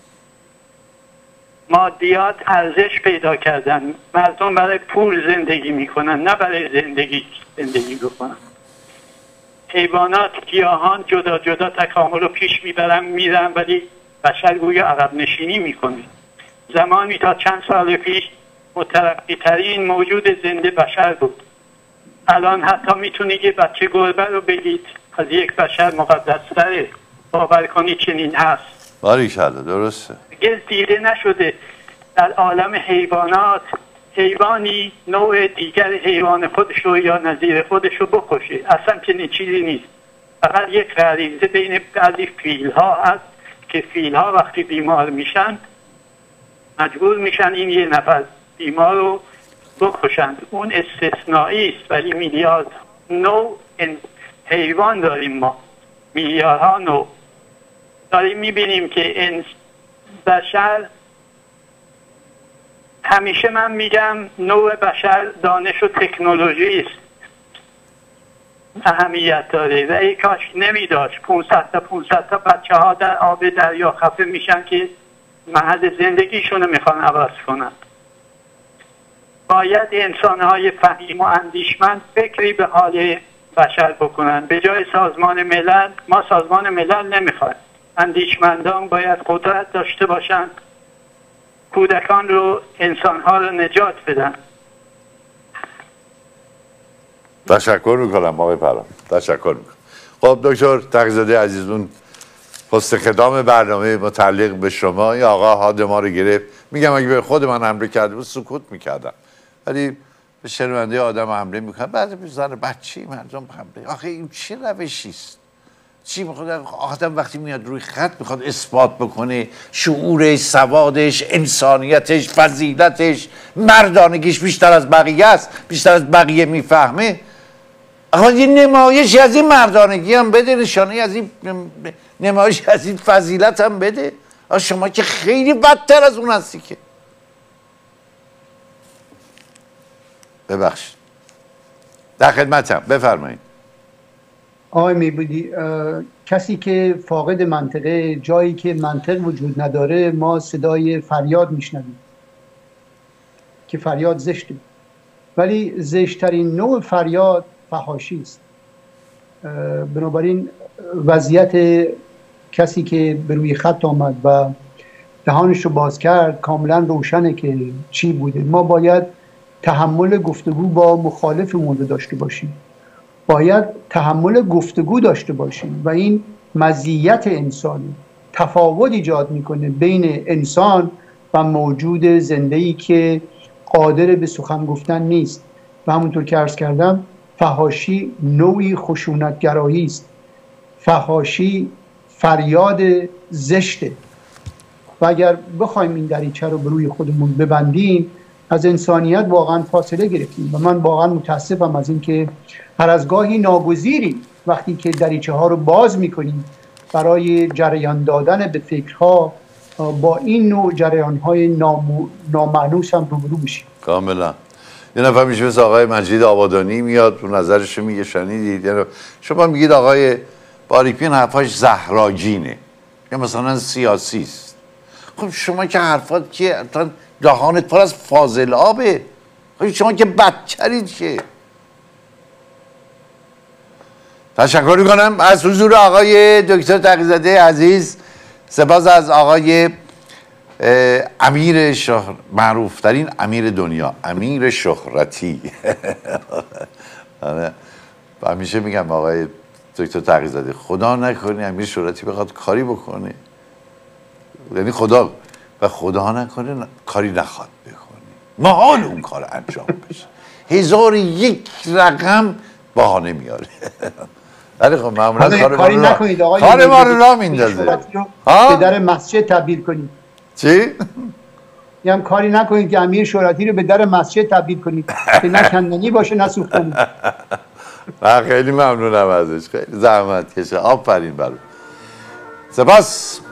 [SPEAKER 6] مادیات ارزش پیدا کردن، مردم برای پول زندگی میکنن نه برای زندگی زندگی بکنن. حیوانات، گیاهان جدا جدا تکامل رو پیش میبرن میرن، ولی بشر گویا عقب نشینی میکنه. زمانی تا چند سال پیش مترقی ترین موجود زنده بشر بود. الان حتی میتونید یه بچه گربه رو بگید از یک بشر مقدس تره. باور کنید چنین هست.
[SPEAKER 1] باریکلا درسته.
[SPEAKER 6] گز دیده نشده در عالم حیوانات حیوانی نوع دیگر حیوان خودشو یا نظیر خودشو بکشه. اصلا چنین چیزی نیست. فقط یک غریزه بین بعضی فیل ها هست که فیل ها وقتی بیمار میشن مجبور میشن این یه نفر بیمار رو بکشند. اون استثنایی است، ولی میلیارد نوع حیوان داریم ما، میلیاردها نوع داریم. میبینیم که این بشر، همیشه من میگم نوع بشر دانش و تکنولوژی است اهمیت داره و ای کاش نمیداشت پانصد تا پانصد تا بچه ها در آب دریا خفه میشن که محل زندگیشون رو میخوان عوض کنن. باید انسانهای فهیم و اندیشمند فکری به حال بشر بکنن. به جای سازمان ملل، ما سازمان ملل نمیخوایم، اندیشمندان باید قدرت داشته باشند کودکان رو، انسانها رو نجات بدن.
[SPEAKER 1] تشکر میکنم آقای پرام، تشکر میکنم. خب دکتر تقی‌زاده عزیز، اون پست خدام برنامه متعلق به شما یا آقا حاد ما رو گرفت. میگم اگه به خود من حمله کرده بود سکوت میکردم، ولی به شنونده آدم حمله میکنم. بعد میزنه بچه‌ای مردم حمله. آخه این چه روشی است؟ چی میخواد آدم وقتی میاد روی خط میخواد اثبات بکنه شعورش، سوادش، انسانیتش، فضیلتش، مردانگیش بیشتر از بقیه است، بیشتر از بقیه میفهمه. آقا یه نمایشی از این مردانگی هم بده، نشانه از این نمایشی از این فضیلت هم بده. آقا شما که خیلی بدتر از اون هستی که. ببخشید در خدمتم، بفرمایید.
[SPEAKER 2] آقای میبودی، کسی که فاقد منطقه، جایی که منطق وجود نداره، ما صدای فریاد میشنویم که فریاد زشته، ولی زشترین نوع فریاد فحاشی است. بنابراین وضعیت کسی که به روی خط آمد و دهانش رو باز کرد کاملا روشنه که چی بوده. ما باید تحمل گفتگو با مخالفمون رو داشته باشیم، باید تحمل گفتگو داشته باشیم و این مزیت انسانی تفاوت ایجاد میکنه بین انسان و موجود زنده‌ای که قادر به سخن گفتن نیست. و همونطور که عرض کردم فحاشی نوعی خشونتگرایی است. فحاشی فریاد زشته و اگر بخوایم این دریچه رو به روی خودمون ببندیم از انسانیت واقعا فاصله گرفتیم و من واقعا متاسفم از اینکه هر از گاهی ناگزیری وقتی که دریچه ها رو باز میکنیم برای جریان دادن به فکرها با این نوع جریان های نامانوس هم روبرو بشیم.
[SPEAKER 1] کاملا. یه نفر میشه مثل آقای مجید آبادانی میاد اون نظرش میگه، شنیدید؟ یعنی شما میگید آقای باریپین حرفاش زهراگینه یا مثلا سیاسی است. خب شما که حرفات که دهانت پر از فاضل آبه. خب شما که بدترید که. تشکر میکنم از حضور آقای دکتر تقی‌زاده عزیز. سپاس از آقای امیر شهر، معروف ترین امیر دنیا، امیر شهرتی. همیشه میگم آقای دکتر تقی‌زاده خدا نکنه امیر شهرتی بخواد کاری بکنه، یعنی خدا و خدا نکنه کاری نخواد بکنه، محال اون کار انجام بشه. هزار یک رقم بهانه میاره. ولی خب معمولا
[SPEAKER 2] کاری نکنید آقای
[SPEAKER 1] کار ما رو راه میندازه.
[SPEAKER 2] به در مسجد تبدیل کنید.
[SPEAKER 1] چی؟
[SPEAKER 2] یعنی کاری نکنید که امیر شهرتی رو به در مسجد تبدیل کنید که نه کندنی باشه نه سوختنی.
[SPEAKER 1] من خیلی ممنونم ازش، خیلی زحمت کشه. آفرین برام. سپاس.